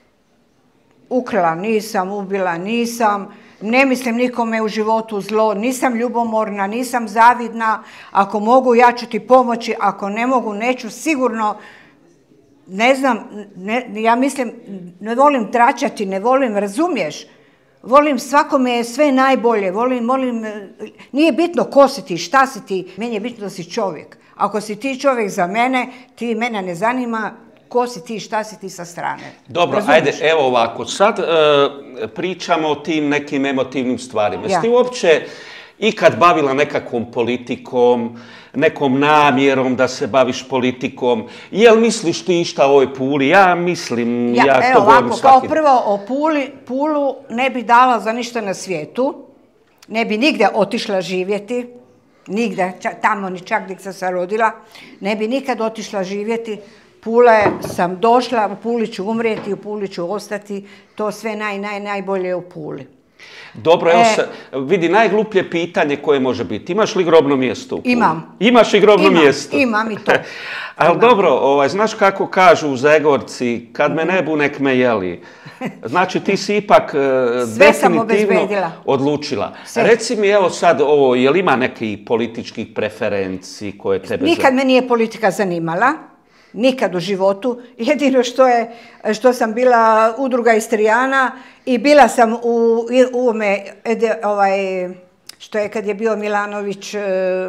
ukrala nisam, ubila nisam. Ne mislim nikome u životu zlo, nisam ljubomorna, nisam zavidna. Ako mogu, ja ću ti pomoći, ako ne mogu, neću sigurno. Ne znam, ne, ja mislim, ne volim tračati, ne volim, razumiješ? Volim svakome sve najbolje, volim, volim, nije bitno ko si ti, šta si ti, meni je bitno da si čovjek. Ako si ti čovjek za mene, ti mene ne zanima, ko si ti, šta si ti sa strane. Dobro, razumiješ? Ajde, evo ovako, sad e, pričamo o tim nekim emotivnim stvarima. Jesi Ja. ti uopće ikad bavila nekakvom politikom, nekom namjerom da se baviš politikom? Jel misliš ti išta o ovoj Puli? Ja mislim, ja, Ja, to evo govorim ovako, svaki kao prvo o Puli, Pulu ne bi dala za ništa na svijetu, ne bi nigdje otišla živjeti, nigdje, čak, tamo ni čak gdje sam se rodila, ne bi nikad otišla živjeti. Pula sam došla, u Puli ću umrijeti, u Puli ću ostati, to sve naj, naj, najbolje je u Puli. Dobro, evo E, se, vidi, najgluplje pitanje koje može biti. Imaš li grobno mjesto u Puli? Imam. Imaš i grobno Imam, mjesto? imam i to. Ali Imam. dobro, ovaj, znaš kako kažu u Zagorci, kad me ne bu, nek me jeli. Znači ti si ipak e, Sve sam definitivno obezbedila. odlučila. Sve. Reci mi evo sad ovo, je li ima nekih političkih preferenciji koje tebe... Nikad me nije politika zanimala, nikad u životu. Jedino što je, što sam bila udruga Istrijana i bila sam u, u ome, ovaj, što je kad je bio Milanović, e,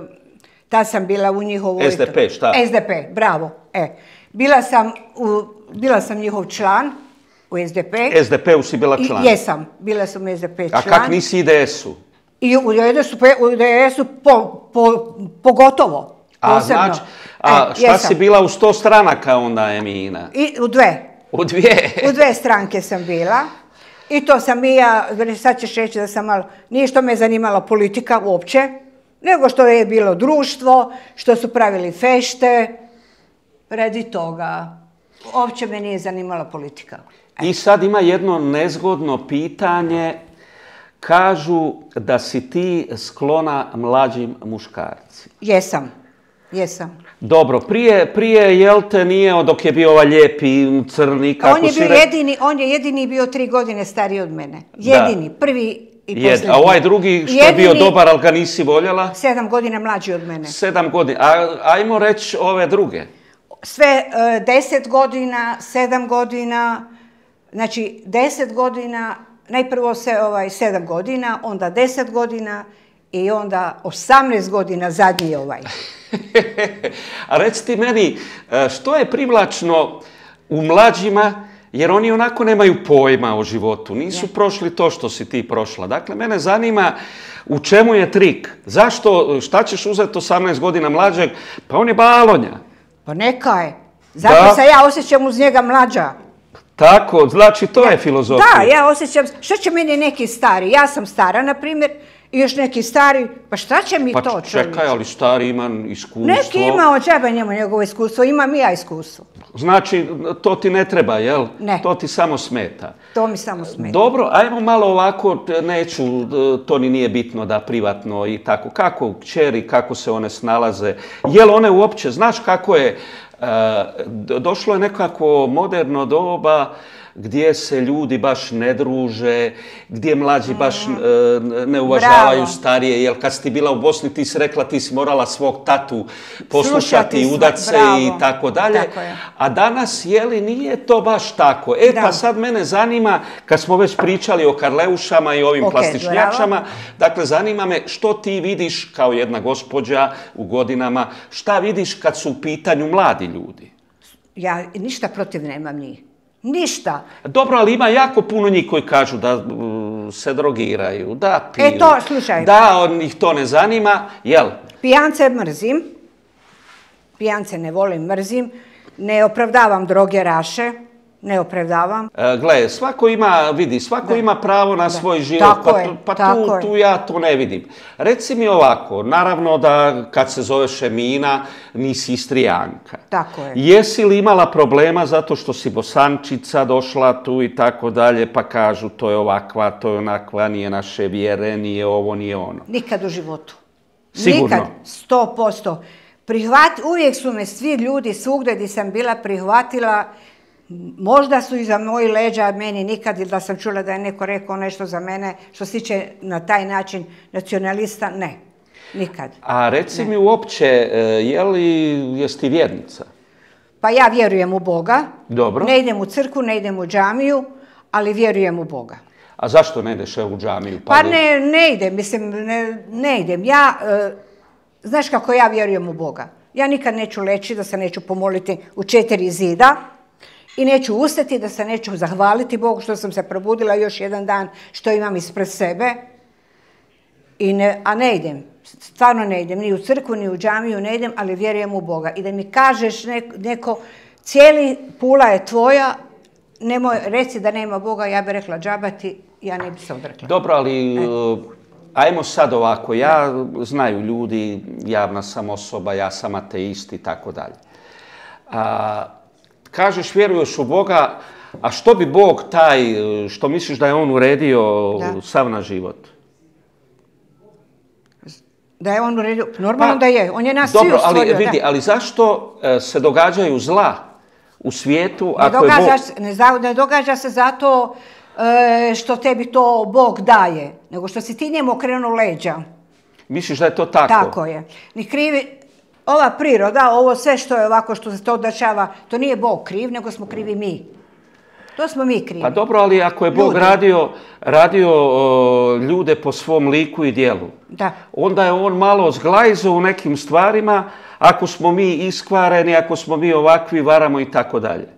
tad sam bila u njihovu... S D P, šta? S D P, bravo. E, bila sam, u, bila sam njihov član u S D P. S D P-u si bila član? I, jesam, bila sam u S D P član. A kak nisi I D S-u? I u I D S-u, u I D S-u po, po, pogotovo. A, Posebno. znači, a E, šta jesam. si bila u sto stranaka onda, Emina? I u dve. U dvije? U dve stranke sam bila. I to sam i ja, sad ćeš reći da sam malo, nije što me zanimala politika uopće, nego što je bilo društvo, što su pravili fešte, radi toga. Uopće me nije zanimala politika. I sad ima jedno nezgodno pitanje. Kažu da si ti sklona mlađim muškarcima. Jesam, jesam. Dobro, prije, prije jel te nije, dok je bio ovaj lijepi, crni, kako On je si bio re- jedini, on je jedini bio tri godine stariji od mene. Jedini, prvi i Jed, posljednji. a ovaj drugi što je bio Jedini- dobar, ali ga nisi voljela? Sedam godina mlađi od mene. Sedam godina. A, ajmo reći ove druge. Sve e, deset godina, sedam godina, znači deset godina, najprvo se ovaj sedam godina, onda deset godina i onda osamnaest godina zadnji ovaj. A reci ti meni, što je privlačno u mlađima, jer oni onako nemaju pojma o životu, nisu prošli to što si ti prošla. Dakle, mene zanima u čemu je trik. Zašto, šta ćeš uzeti osamnaest godina mlađeg? Pa on je balonja. Pa neka je. Zato Da. se ja osjećam uz njega mlađa. Tako, znači to je filozofija. Da, ja osjećam, što će meni neki stari? Ja sam stara, na primjer, i još neki stari, pa šta će mi pa to čekaj, čovječe? ali stari ima iskustvo. Neki ima od džaba njemu njegovo iskustvo, imam i ja iskustvo. Znači, to ti ne treba, jel? Ne. To ti samo smeta. To mi samo smeta. Dobro, ajmo malo ovako, neću, to ni nije bitno da privatno i tako. Kako kćeri, kako se one snalaze? Jel one uopće, znaš kako je, došlo je nekako moderno doba gdje se ljudi baš ne druže, gdje mlađi baš ne uvažavaju Bravo. starije. Jer kad si ti bila u Bosni, ti si rekla ti si morala svog tatu poslušati, Slušati, udat se bravo. i tako dalje. Tako je. A danas, jeli, nije to baš tako. E Da. pa sad mene zanima, kad smo već pričali o Karleušama i ovim Ok, plastičnjačama, dakle zanima me što ti vidiš kao jedna gospođa u godinama, šta vidiš kad su u pitanju mladi ljudi? Ja ništa protiv nemam njih. Ništa. Dobro, ali ima jako puno njih koji kažu da uh, se drogiraju, da piju. E to, slušaj. Da, on ih to ne zanima, jel? Pijance mrzim. Pijance ne volim, mrzim. Ne opravdavam drogeraše. Ne opravdavam. E, gle, svako ima, vidi, svako Da. ima pravo na Da. svoj život, Tako pa, je, tu, pa tako tu, je. tu ja to ne vidim. Reci mi ovako, naravno da kad se zoveš Emina, nisi Istrijanka. Tako je. Jesi li imala problema zato što si Bosančica došla tu i tako dalje, pa kažu to je ovakva, to je onakva, nije naše vjere, nije ovo, nije ono. Nikad u životu. Sigurno? Nikad, sto posto. Prihvat, uvijek su me svi ljudi svugdje gdje sam bila prihvatila. Možda su iza moji leđa, meni nikad, ili da sam čula da je neko rekao nešto za mene što se tiče na taj način nacionalista, ne. Nikad. A reci mi uopće, e, je li, jesi ti vjernica? Pa ja vjerujem u Boga. Dobro. Ne idem u crkvu, ne idem u džamiju, ali vjerujem u Boga. A zašto ne ideš u džamiju? Pa ne, ne idem, mislim, ne, ne idem. Ja, e, znaš kako ja vjerujem u Boga? Ja nikad neću leći da se neću pomoliti u četiri zida i neću ustati da se neću zahvaliti Bogu što sam se probudila još jedan dan što imam ispred sebe. I ne, a ne idem, stvarno ne idem, ni u crkvu, ni u džamiju ne idem, ali vjerujem u Boga. I da mi kažeš neko, neko cijeli Pula je tvoja, nemoj reci da nema Boga, ja bih rekla džabati, ja ne bih se odrekla. Dobro, ali uh, ajmo sad ovako, ja znaju ljudi, javna sam osoba, ja sam ateist i tako dalje. A, kažeš vjeruješ u Boga, a što bi Bog taj, što misliš da je on uredio Da. sav naš život? Da je on uredio, normalno Pa, da je, on je nas svi dobro, ali ustvorio. vidi, da. ali zašto e, se događaju zla u svijetu Ne ako je Bog... događa, se- ne, za- ne događa se zato e, što tebi to Bog daje, nego što si ti njemu okrenuo leđa. Misliš da je to tako? Tako je. Ni krivi, ova priroda, ovo sve što je ovako, što se to dešava, to nije Bog kriv, nego smo krivi mi. To smo mi krivi. Pa dobro, ali ako je Bog Ljudi. radio, radio o, ljude po svom liku i djelu, Da. onda je on malo zglajzao u nekim stvarima, ako smo mi iskvareni, ako smo mi ovakvi, varamo i tako dalje.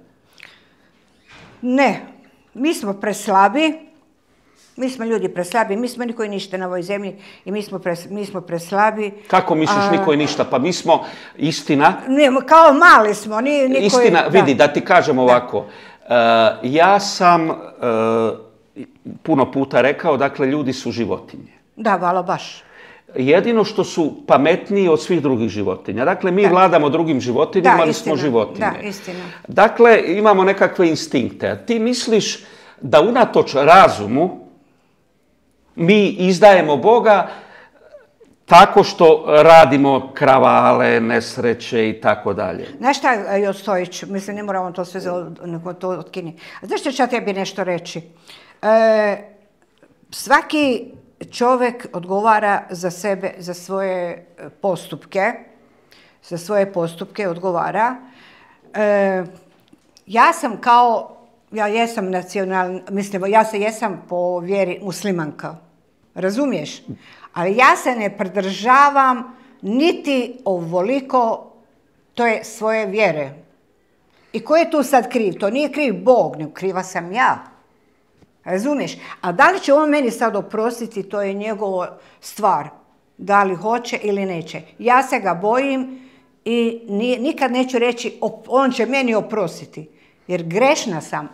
Ne, mi smo preslabi, mi smo ljudi preslabi, mi smo niko i ništa na ovoj zemlji i mi smo, pres, mi smo preslabi. Kako misliš A, niko i ništa? Pa mi smo, istina, Ne, kao mali smo, ni, niko istina, je, vidi, da ti kažem ovako, e, ja sam e, puno puta rekao, dakle, ljudi su životinje. Da, valo baš. Jedino što su pametniji od svih drugih životinja. Dakle, mi Da. vladamo drugim životinjama, Da, ali istina. smo životinje. Da, istina. Dakle, imamo nekakve instinkte. A ti misliš da unatoč razumu mi izdajemo Boga tako što radimo kravale, nesreće i tako dalje. Znaš šta, Jostojić, mislim, ne moramo to sve za- nego to otkini. A znaš što ću ja tebi nešto reći? E, svaki čovjek odgovara za sebe, za svoje postupke, za svoje postupke odgovara. E, ja sam kao, ja jesam nacionalna, mislim, ja se jesam po vjeri muslimanka, razumiješ? Ali ja se ne pridržavam niti ovoliko to je svoje vjere. I ko je tu sad kriv? To nije kriv Bog, nego kriva sam ja. Razumiješ? A da li će on meni sad oprostiti, to je njegova stvar. Da li hoće ili neće. Ja se ga bojim i ni, nikad neću reći op, on će meni oprostiti. Jer grešna sam.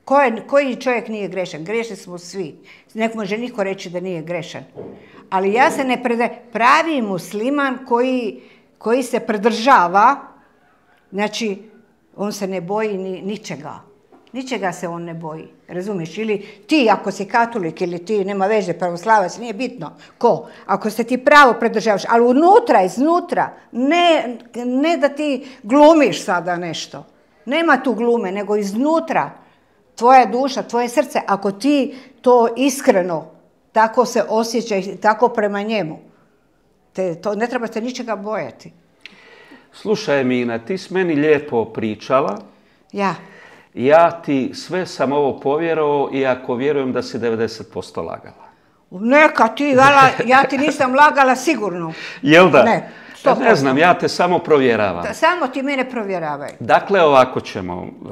Ko je, koji čovjek nije grešan? Grešni smo svi. Ne može niko reći da nije grešan. Ali ja se ne predajem. Pravi musliman koji, koji se pridržava, znači, on se ne boji ni, ničega. Ničega se on ne boji, razumiješ? Ili ti, ako si katolik, ili ti, nema veze, pravoslavac, nije bitno ko. Ako se ti pravo pridržavaš, ali unutra, iznutra, ne, ne da ti glumiš sada nešto. Nema tu glume, nego iznutra. Tvoja duša, tvoje srce, ako ti to iskreno tako se osjeća i tako prema njemu, te, to ne treba se ničega bojati. Slušaj, Emina, ti s meni lijepo pričala. Ja. Ja ti sve sam ovo povjerovao, iako vjerujem da si devedeset posto lagala. Neka ti, vala, ja ti nisam lagala sigurno. Jel da? Ne, ja ne znam, ja te samo provjeravam. Da, samo ti mene provjeravaj. Dakle, ovako ćemo. Uh,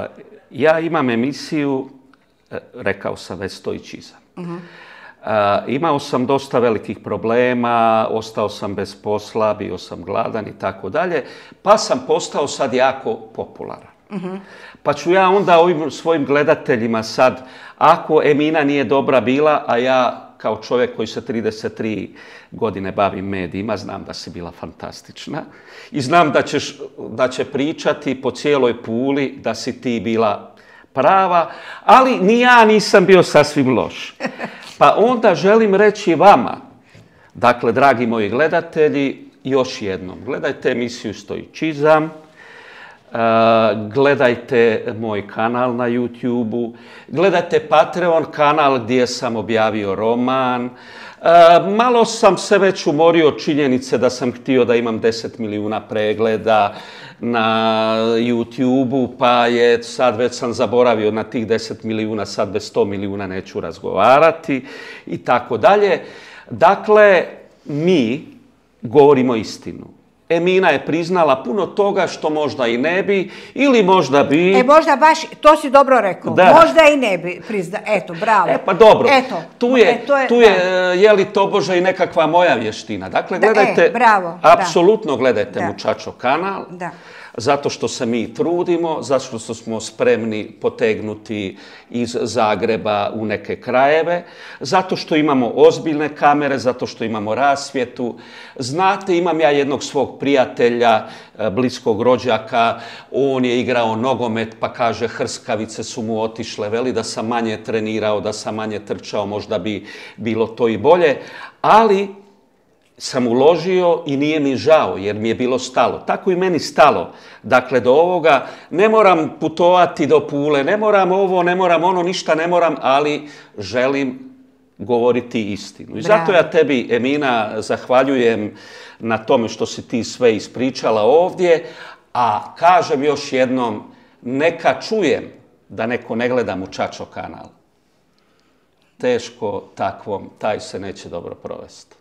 ja imam emisiju, rekao sam već stoičizam. Uh-huh. Uh, imao sam dosta velikih problema, ostao sam bez posla, bio sam gladan i tako dalje, pa sam postao sad jako popularan. Uh-huh. Pa ću ja onda ovim svojim gledateljima sad, ako Emina nije dobra bila, a ja kao čovjek koji se trideset tri godine bavim medijima, znam da si bila fantastična i znam da, ćeš, da će pričati po cijeloj Puli da si ti bila prava, ali ni ja nisam bio sasvim loš. Pa onda želim reći vama, dakle, dragi moji gledatelji, još jednom, gledajte emisiju Stoičizam, uh, gledajte moj kanal na YouTubeu, gledajte Patreon kanal gdje sam objavio roman. Uh, malo sam se već umorio od činjenice da sam htio da imam deset milijuna pregleda na YouTubeu, pa je sad već sam zaboravio na tih deset milijuna, sad bez sto milijuna neću razgovarati i tako dalje. Dakle, mi govorimo istinu. Emina je priznala puno toga što možda i ne bi, ili možda bi... E, možda baš, to si dobro rekao, da. Možda i ne bi priznala, eto, bravo. E, pa dobro, eto, tu je, e, to je, tu je, je li tobože i nekakva moja vještina. Dakle, gledajte, da, e, bravo, apsolutno gledajte da. Muchacho kanal, da. Zato što se mi trudimo, zato što smo spremni potegnuti iz Zagreba u neke krajeve, zato što imamo ozbiljne kamere, zato što imamo rasvjetu. Znate, imam ja jednog svog prijatelja, bliskog rođaka, on je igrao nogomet, pa kaže hrskavice su mu otišle, veli da sam manje trenirao, da sam manje trčao, možda bi bilo to i bolje, ali sam uložio i nije mi žao jer mi je bilo stalo. Tako i meni stalo. Dakle, do ovoga ne moram putovati do Pule, ne moram ovo, ne moram ono, ništa ne moram, ali želim govoriti istinu. I zato ja tebi, Emina, zahvaljujem na tome što si ti sve ispričala ovdje, a kažem još jednom, neka čujem da neko ne gleda Muchacho kanal. Teško takvom, taj se neće dobro provesti.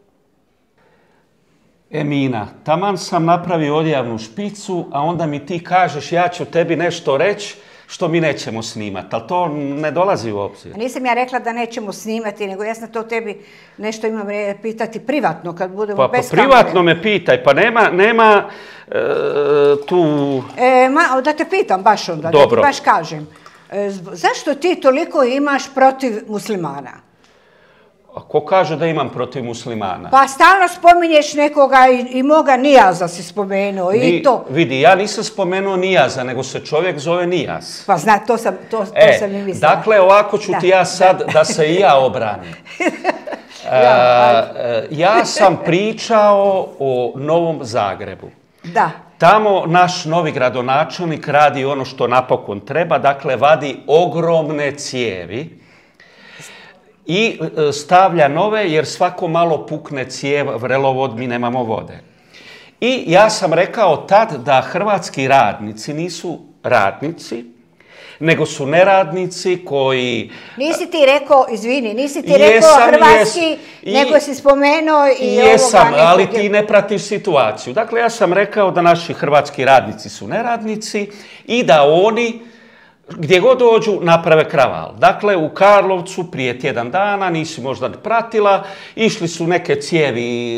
Emina, taman sam napravio odjavnu špicu, a onda mi ti kažeš ja ću tebi nešto reći što mi nećemo snimati, ali to ne dolazi u obzir. Nisam ja rekla da nećemo snimati, nego ja sam to tebi nešto imam pitati privatno kad budemo pa, bez pa privatno me pitaj, pa nema, nema e, tu... E, ma, da te pitam baš onda, Dobro. Da ti baš kažem. E, zašto ti toliko imaš protiv muslimana? A ko kaže da imam protiv muslimana? Pa stalno spominješ nekoga i, i moga Nijaza si spomenuo Ni, i to. Vidi, ja nisam spomenuo Nijaza, nego se čovjek zove Nijaz. Pa zna, to sam, to, to e, sam i mislila. Dakle, ovako ću da, ti ja sad da, da se i ja obranim. ja, e, ja sam pričao o Novom Zagrebu. Da. Tamo naš novi gradonačelnik radi ono što napokon treba, dakle vadi ogromne cijevi i stavlja nove jer svako malo pukne cijev, vrelovod, mi nemamo vode. I ja sam rekao tad da hrvatski radnici nisu radnici, nego su neradnici koji... Nisi ti rekao, izvini, nisi ti rekao jesam, hrvatski, jes, nego i, si spomenuo i jesam, ovoga nekog... ali ti ne pratiš situaciju. Dakle, ja sam rekao da naši hrvatski radnici su neradnici i da oni, gdje god dođu, naprave kraval. Dakle, u Karlovcu prije tjedan dana, nisi možda pratila, išli su neke cijevi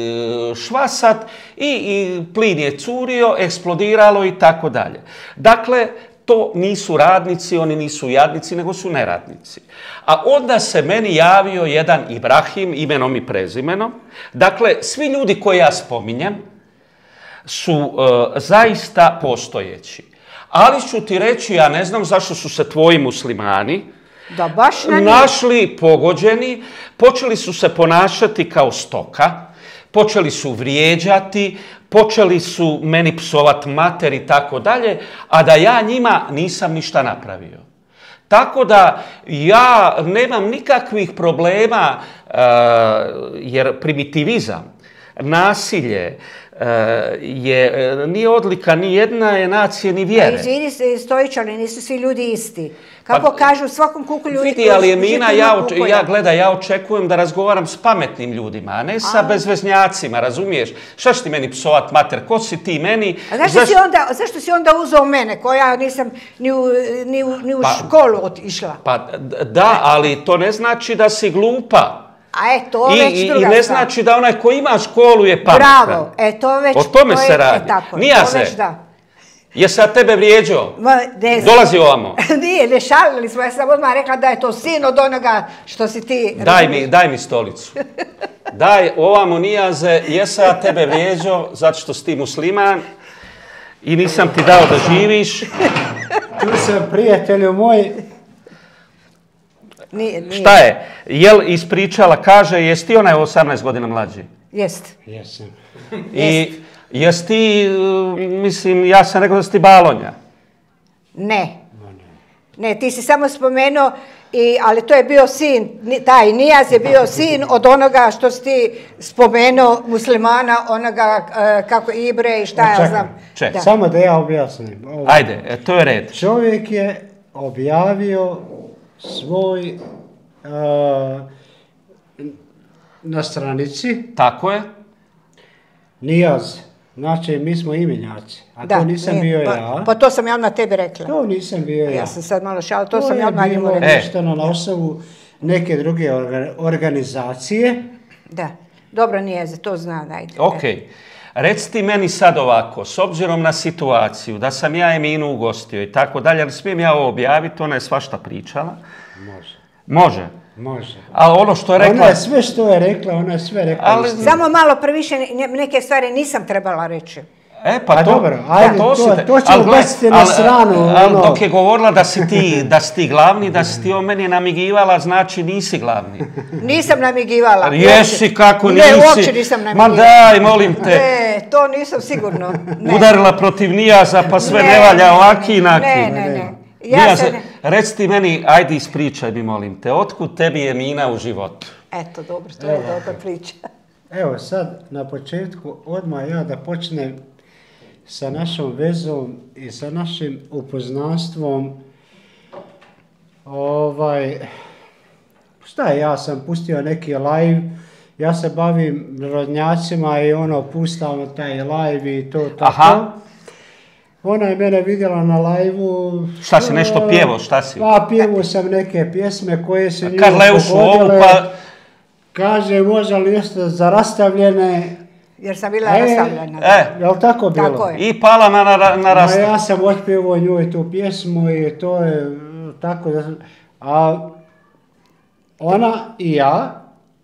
švasat i, i plin je curio, eksplodiralo i tako dalje. Dakle, to nisu radnici, oni nisu jadnici, nego su neradnici. A onda se meni javio jedan Ibrahim, imenom i prezimenom. Dakle, svi ljudi koje ja spominjem su uh, zaista postojeći. Ali ću ti reći, ja ne znam zašto su se tvoji muslimani da baš na našli pogođeni, počeli su se ponašati kao stoka, počeli su vrijeđati, počeli su meni psovat mater i tako dalje, a da ja njima nisam ništa napravio. Tako da ja nemam nikakvih problema, uh, jer primitivizam, nasilje, je, nije odlika ni jedna nacije ni vjere. Izvini Stojićani, nisu svi ljudi isti. Kako pa, kažu, svakom kuku ljudi... Vidi, ali Emina, ja, ja, gledaj, ja očekujem da razgovaram s pametnim ljudima, a ne sa a... bezveznjacima, razumiješ? Šta će ti meni psovat mater, ko si ti meni? A zašto, Zaš... si, onda, zašto si onda uzeo mene, koja nisam ni u, ni u, ni u pa, školu otišla? Pa da, ali to ne znači da si glupa. A e, to I, već druga I ne stvar. Znači da onaj ko ima školu je pametan. Bravo, e to već... O tome to je, se radi. E, tako, Nijaze, to već da. Jesi ja tebe vrijeđao? Dolazi ovamo. Nije, ne šalili smo, ja sam odmah rekla da je to sin od onoga što si ti... Daj mi, daj mi stolicu. Daj ovamo, Nijaze, jesam ja tebe vrijeđao zato što si ti musliman i nisam ti dao da živiš. Tu sam, prijatelju moj... Nije, nije. Šta je? Jel ispričala, kaže, jesi ti onaj osamnaest godina mlađi? Jest. Jesam. I jesi ti, mislim, ja sam rekao da si ti Balonja? Ne. Ne, ti si samo spomenuo, i, ali to je bio sin, taj Nijaz je bio sin od onoga što si ti spomenuo, muslimana, onoga kako Ibre i šta ja znam. Ček, da. Samo da ja objasnim. Ovo. Ajde, to je red. Čovjek je objavio svoj uh, na stranici. Tako je. Nijaz. Znači, mi smo imenjaci. A da, to nisam nije, bio pa, ja. Pa to sam ja odmah tebi rekla. To nisam bio ja. Ja sam sad malo šala, to, to sam je ja odmah bilo rekla. nešto na osnovu neke druge organizacije. Da. Dobro, Nijaz, to zna, dajde. Ok. Reci ti meni sad ovako, s obzirom na situaciju, da sam ja Eminu ugostio i tako dalje, ali smijem ja ovo objaviti, ona je svašta pričala. Može. Može? Može. A ono što je rekla... Ona je sve što je rekla, ona je sve rekla. Ali... Samo malo previše neke stvari nisam trebala reći. E, pa to, dobro, ajde, to, to, to ćemo baciti na stranu. Ali dok je govorila da si ti, da si ti glavni, da si ti o meni namigivala, znači nisi glavni. Nisam namigivala. Jesi, kako nisi. Ne, uopće nisam namigivala. Ma daj, molim te. Ne, to nisam sigurno. Ne. Udarila protiv Nijaza, pa sve ne, ne valja ovaki i naki. Ne, ne, ne. Ja Nijaz, se ne... reci ti meni, ajde ispričaj mi, molim te, otkud tebi je Emina u životu? Eto, dobro, to je dobra priča. Evo sad, na početku, odmah ja da počnem sa našom vezom i sa našim upoznanstvom. Ovaj, šta je, ja sam pustio neki live, ja se bavim rodnjacima i ono, pustam taj live i to, to, Aha. to. Ona je mene vidjela na live-u. Šta si, nešto pjevo, šta si? Pa pjevo sam neke pjesme koje su nju pogodile. Pa... Kaže, može li nešto za rastavljene? Jer sam bila e, rastavljena. E, je li tako bilo? Tako je. I pala na, na, na rastavljene. Ja sam otpjevao njoj tu pjesmu i to je tako da... A ona i ja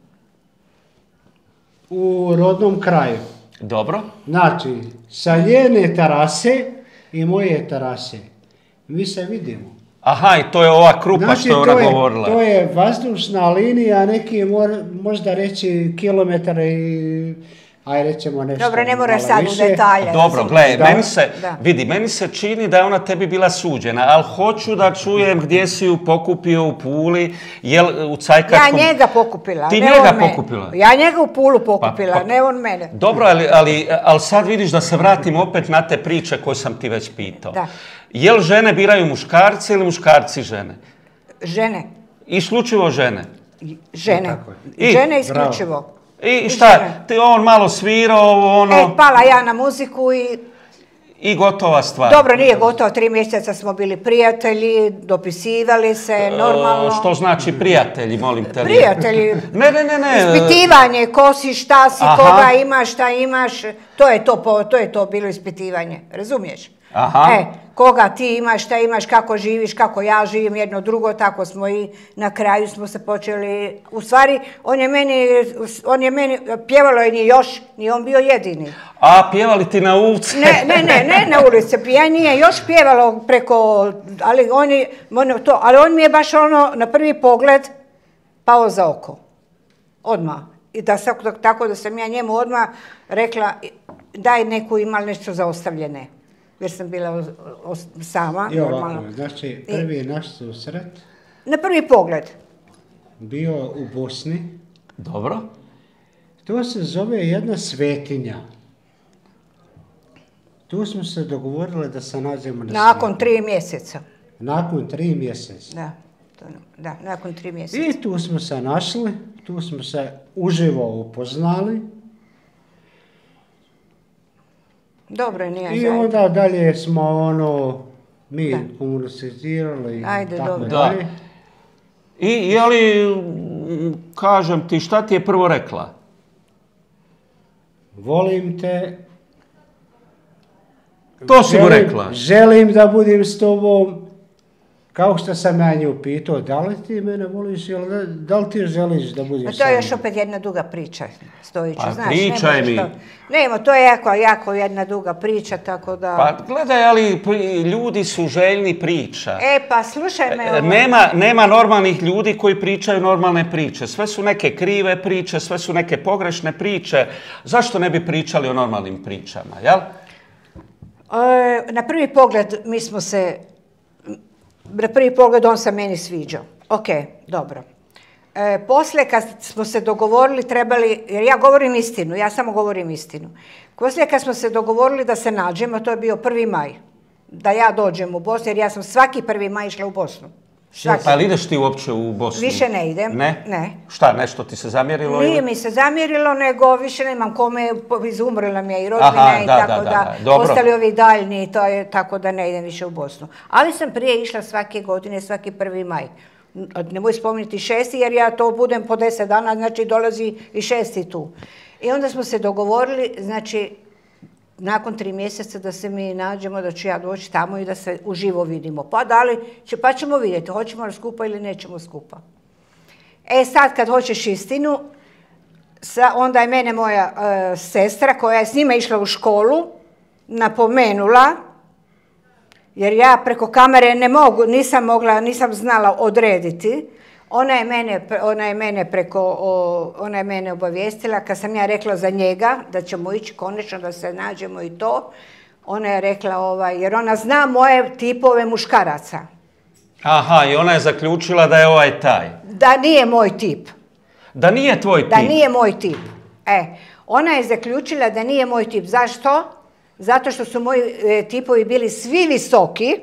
u rodnom kraju. Dobro. Znači, sa njene terase i moje terase. Mi se vidimo. Aha, i to je ova krupa znači, što je ona je, govorila. To je vazdušna linija, neki mor, možda reći kilometar i... Aj, rećemo nešto. Dobro, ne moraš sad u detalje. Dobro, gledaj, meni se, vidi, meni se čini da je ona tebi bila suđena, ali hoću da čujem gdje si ju pokupio u Puli, jel u Cajkačkom... Ja njega pokupila, Ti ne njega on pokupila? Me. Ja njega u Pulu pokupila, pa, pa, ne on mene. Dobro, ali, ali, ali sad vidiš da se vratim opet na te priče koje sam ti već pitao. Da. Jel žene biraju muškarce ili muškarci žene? Žene. Isključivo žene? Žene. I, žene isključivo. Bravo. I šta, ti on malo svirao, ono... E, pala ja na muziku i... I gotova stvar. Dobro, nije gotovo, tri mjeseca smo bili prijatelji, dopisivali se, normalno... E, što znači prijatelji, molim te? Prijatelji. Ne, ne, ne, ne. Ispitivanje, ko si, šta si, Aha. koga imaš, šta imaš, to je to, to je to bilo ispitivanje, razumiješ? Aha. E, koga ti imaš, šta imaš, kako živiš, kako ja živim, jedno drugo, tako smo i na kraju smo se počeli, u stvari, on je meni, on je meni, pjevalo je ni još, ni on bio jedini. A, pjevali ti na ulici? Ne, ne, ne, ne na ulici, ja nije još pjevalo preko, ali on je, on, to, ali on mi je baš ono, na prvi pogled, pao za oko. Odmah. I da, tako da sam ja njemu odmah rekla, daj neku, ima nešto za ostavljene. Jer sam bila sama. I ovako, znači prvi naš susret. Na prvi pogled. Bio u Bosni. Dobro. To se zove jedna svetinja. Tu smo se dogovorili da se nađemo na Nakon tri mjeseca. Nakon tri mjeseca. Da, to, da, nakon tri mjeseca. I tu smo se našli, tu smo se uživo upoznali. Dobro je, nije I zajedno. onda dalje smo ono, mi komunicirali i Ajde, tako dobro. dalje. I je li, kažem ti, šta ti je prvo rekla? Volim te. To si mu Želim- rekla. Želim da budem s tobom. Kao što sam ja nju pitao, da li ti mene voliš ili da, da li ti želiš da budeš A sa to je mnom? još opet jedna duga priča, Stojiću, Pa znaš. pričaj ne možeš mi. to- Nema, to je jako, jako jedna duga priča, tako da... Pa gledaj, ali pri- ljudi su željni priča. E, pa slušaj me ovo. Nema, nema normalnih ljudi koji pričaju normalne priče. Sve su neke krive priče, sve su neke pogrešne priče. Zašto ne bi pričali o normalnim pričama, jel? E, na prvi pogled mi smo se, na prvi pogled on se meni sviđao. Ok, dobro. E, poslije kad smo se dogovorili trebali, jer ja govorim istinu, ja samo govorim istinu. Poslije kad smo se dogovorili da se nađemo, to je bio prvi maj, da ja dođem u Bosnu, jer ja sam svaki prvi maj išla u Bosnu. Svaki. Pa ali ideš ti uopće u Bosnu? Više ne idem. Ne? Ne. Šta, nešto ti se zamjerilo? Nije ili? mi se zamjerilo, nego više nemam kome, izumrla mi je i rodbina Aha, i da, tako da, da, da, da, dobro. ostali ovi daljni, to je tako da ne idem više u Bosnu. Ali sam prije išla svake godine, svaki prvi maj. Nemoj spomenuti šesti, jer ja to budem po deset dana, znači dolazi i šesti tu. I onda smo se dogovorili, znači, nakon tri mjeseca da se mi nađemo, da ću ja doći tamo i da se uživo vidimo. Pa da li, će, pa ćemo vidjeti, hoćemo li skupa ili nećemo skupa. E sad kad hoćeš istinu, sa, onda je mene moja e, sestra koja je s njima išla u školu napomenula, jer ja preko kamere ne mogu, nisam mogla, nisam znala odrediti. Ona je mene, ona je mene preko, o, ona je mene obavijestila kad sam ja rekla za njega da ćemo ići konačno da se nađemo i to. Ona je rekla, ovaj, jer ona zna moje tipove muškaraca. Aha, i ona je zaključila da je ovaj taj. Da nije moj tip. Da nije tvoj Da tip. nije moj tip. E, ona je zaključila da nije moj tip. Zašto? Zato što su moji e, tipovi bili svi visoki.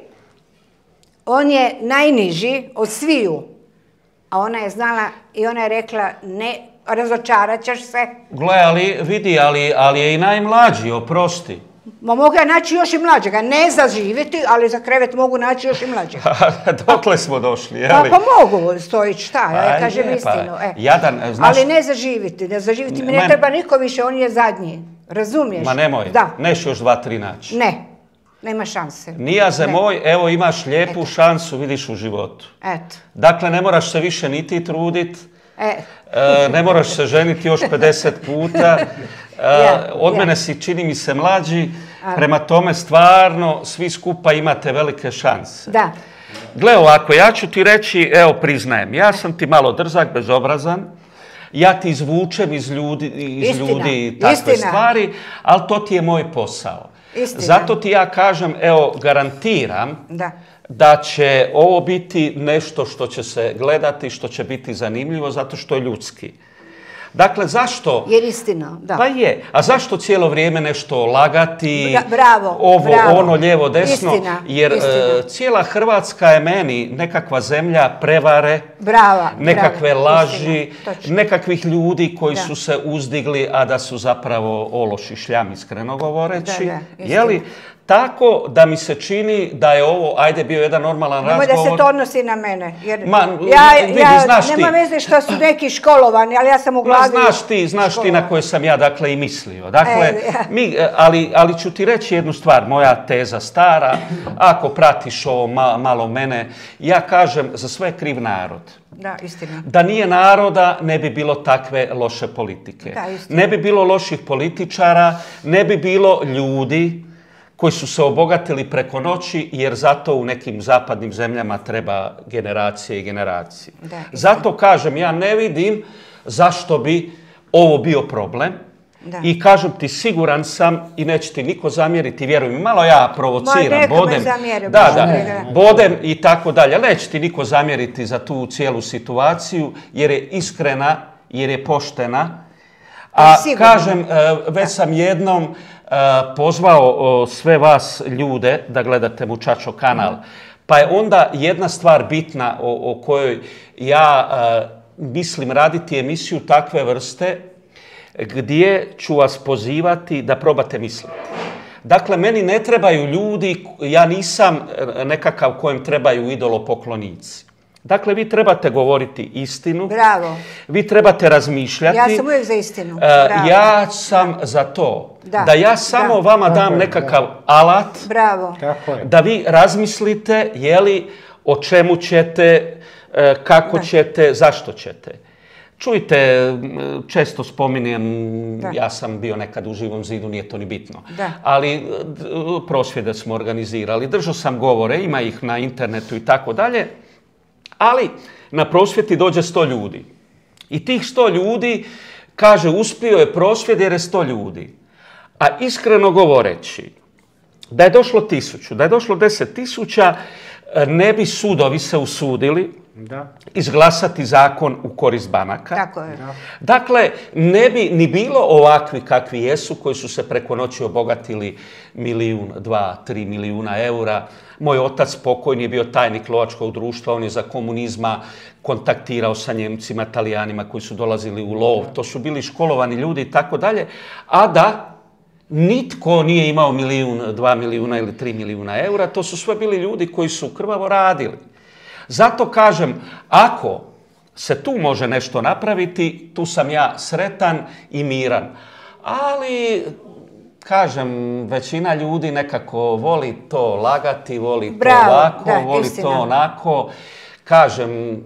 On je najniži od sviju. A ona je znala i ona je rekla, ne, razočarat ćeš se. Gle, ali vidi, ali, ali je i najmlađi, oprosti. Ma mogu ja naći još i mlađega. Ne za živjeti, ali za krevet mogu naći još i mlađega. Dokle smo došli, je Pa, li? pa mogu, Stojić, šta, ja Pa kažem je, pa istinu. E. jadan, znaš- Ali ne za živjeti, ne za živjeti mi ne Ma- treba niko više, on je zadnji. Razumiješ? Ma nemoj, Da. neš još dva, tri naći. Ne, nema šanse. Nijaze Ne. moj, evo imaš lijepu šansu, vidiš u životu. Eto, Dakle, ne moraš se više niti trudit, e, e, ne moraš se ženiti još pedeset puta. E, Ja, od ja. mene si, čini mi se, mlađi, Ali- prema tome stvarno svi skupa imate velike šanse. da. Gle ovako, ja ću ti reći, evo priznajem, ja sam ti malo drzak, bezobrazan, ja ti izvučem iz ljudi, iz Istina, ljudi takve istina. stvari, ali to ti je moj posao. Istina. Zato ti ja kažem, evo, garantiram Da. da će ovo biti nešto što će se gledati, što će biti zanimljivo, zato što je ljudski. Dakle, zašto? Jer istina, da. Pa je. A zašto cijelo vrijeme nešto lagati? Bra- bravo, Ovo, bravo. ono, lijevo, desno? Istina, Jer istina. e, cijela Hrvatska je meni nekakva zemlja prevare, Brava, nekakve bravo, laži, istina, točno. nekakvih ljudi koji Da. su se uzdigli, a da su zapravo ološi šljam, iskreno govoreći. Da, da, istina. Je li? tako da mi se čini da je ovo, ajde, bio jedan normalan Nemoj razgovor. da se to odnosi na mene. Jer Ma, ja, vidi, ja, znaš ti. nema veze što su neki školovani, ali ja sam u glavi Ma, znaš ti, znaš ti na koje sam ja, dakle, i mislio. Dakle, E, ja. mi, ali, ali ću ti reći jednu stvar, moja teza stara, ako pratiš ovo ma, malo mene, ja kažem, za sve je kriv narod. Da, istina. Da nije naroda, ne bi bilo takve loše politike. Da, istina. Ne bi bilo loših političara, ne bi bilo ljudi koji su se obogatili preko noći, jer zato u nekim zapadnim zemljama treba generacije i generacije. Da, istina. Zato kažem, ja ne vidim zašto bi ovo bio problem. Da. I kažem ti, siguran sam i neće ti niko zamjeriti, vjeruj mi, malo ja provociram, Ma, neka me bodem, zamjere, da, baš da, briga. bodem i tako dalje, ali neće ti niko zamjeriti za tu cijelu situaciju, jer je iskrena, jer je poštena. A Sigurno. kažem, e, već sam jednom e, pozvao o, sve vas ljude da gledate Muchacho kanal, pa je onda jedna stvar bitna o, o kojoj ja e, mislim raditi emisiju takve vrste, gdje ću vas pozivati da probate misliti. Dakle, meni ne trebaju ljudi, ja nisam nekakav kojem trebaju idolopoklonici. Dakle, vi trebate govoriti istinu. Bravo. Vi trebate razmišljati. Ja sam uvijek za istinu. E, Bravo. ja sam za to. Da. Da ja samo Da. vama Tako dam je, nekakav alat Bravo. Tako je. da vi razmislite je li, o čemu ćete, e, kako Da. ćete, zašto ćete. Čujte, m, često spominjem, Da. ja sam bio nekad u Živom zidu, nije to ni bitno. Da. Ali d- prosvjede smo organizirali, držao sam govore, ima ih na internetu i tako dalje, ali na prosvjeti dođe sto ljudi. I tih sto ljudi kaže uspio je prosvjed jer je sto ljudi. A iskreno govoreći, da je došlo tisuću, da je došlo deset tisuća, ne bi sudovi se usudili Da. izglasati zakon u korist banaka. Tako je. Dakle, ne bi ni bilo ovakvi kakvi jesu, koji su se preko noći obogatili milijun, dva, tri milijuna eura. Moj otac pokojni je bio tajnik lovačkog društva, on je za komunizma kontaktirao sa Njemcima, Talijanima koji su dolazili u lov. To su bili školovani ljudi i tako dalje. A da nitko nije imao milijun, dva milijuna ili tri milijuna eura, to su sve bili ljudi koji su krvavo radili. Zato kažem, ako se tu može nešto napraviti, tu sam ja sretan i miran. Ali, kažem, većina ljudi nekako voli to lagati, voli Bravo, to ovako, da, voli istina. to onako. Kažem,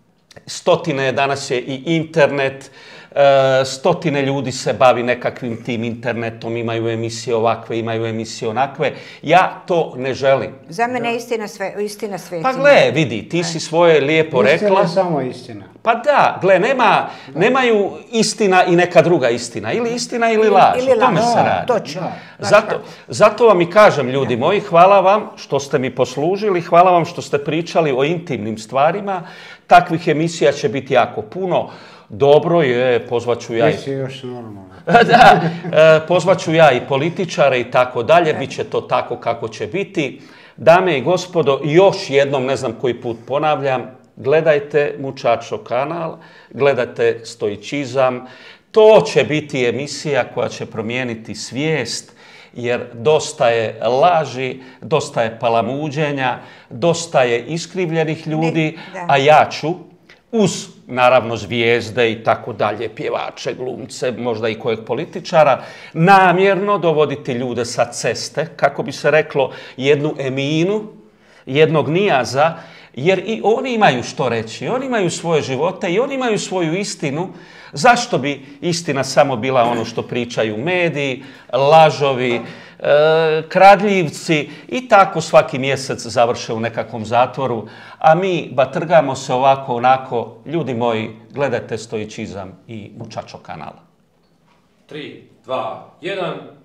stotine, danas je i internet, e, stotine ljudi se bavi nekakvim tim internetom, imaju emisije ovakve, imaju emisije onakve. Ja to ne želim. Za mene je istina, sve, istina svetinja. Pa gle, vidi, ti si svoje lijepo Istina rekla. je samo istina. Pa da, gle, nema, nemaju istina i neka druga istina. Ili istina ili laž. ili O tome laž. se radi. Točno. Da. Zato, zato vam i kažem, ljudi moji, hvala vam što ste mi poslužili, hvala vam što ste pričali o intimnim stvarima. Takvih emisija će biti jako puno. Dobro je, pozvaću ja i Ti si još normalno. da, e, pozvaću ja i političare i tako dalje, bit će to tako kako će biti. Dame i gospodo, još jednom, ne znam koji put ponavljam, gledajte Muchacho kanal, gledajte Stoičizam. To će biti emisija koja će promijeniti svijest, jer dosta je laži, dosta je palamuđenja, dosta je iskrivljenih ljudi, Ne, da. a ja ću uz, naravno, zvijezde i tako dalje, pjevače, glumce, možda i kojeg političara, namjerno dovoditi ljude sa ceste, kako bi se reklo, jednu Eminu, jednog Nijaza, jer i oni imaju što reći, oni imaju svoje živote i oni imaju svoju istinu. Zašto bi istina samo bila ono što pričaju mediji, lažovi, e, kradljivci i tako svaki mjesec završe u nekakvom zatvoru, a mi batrgamo se ovako onako. Ljudi moji, gledajte Stoičizam i Muchacho kanal. tri, dva, jedan.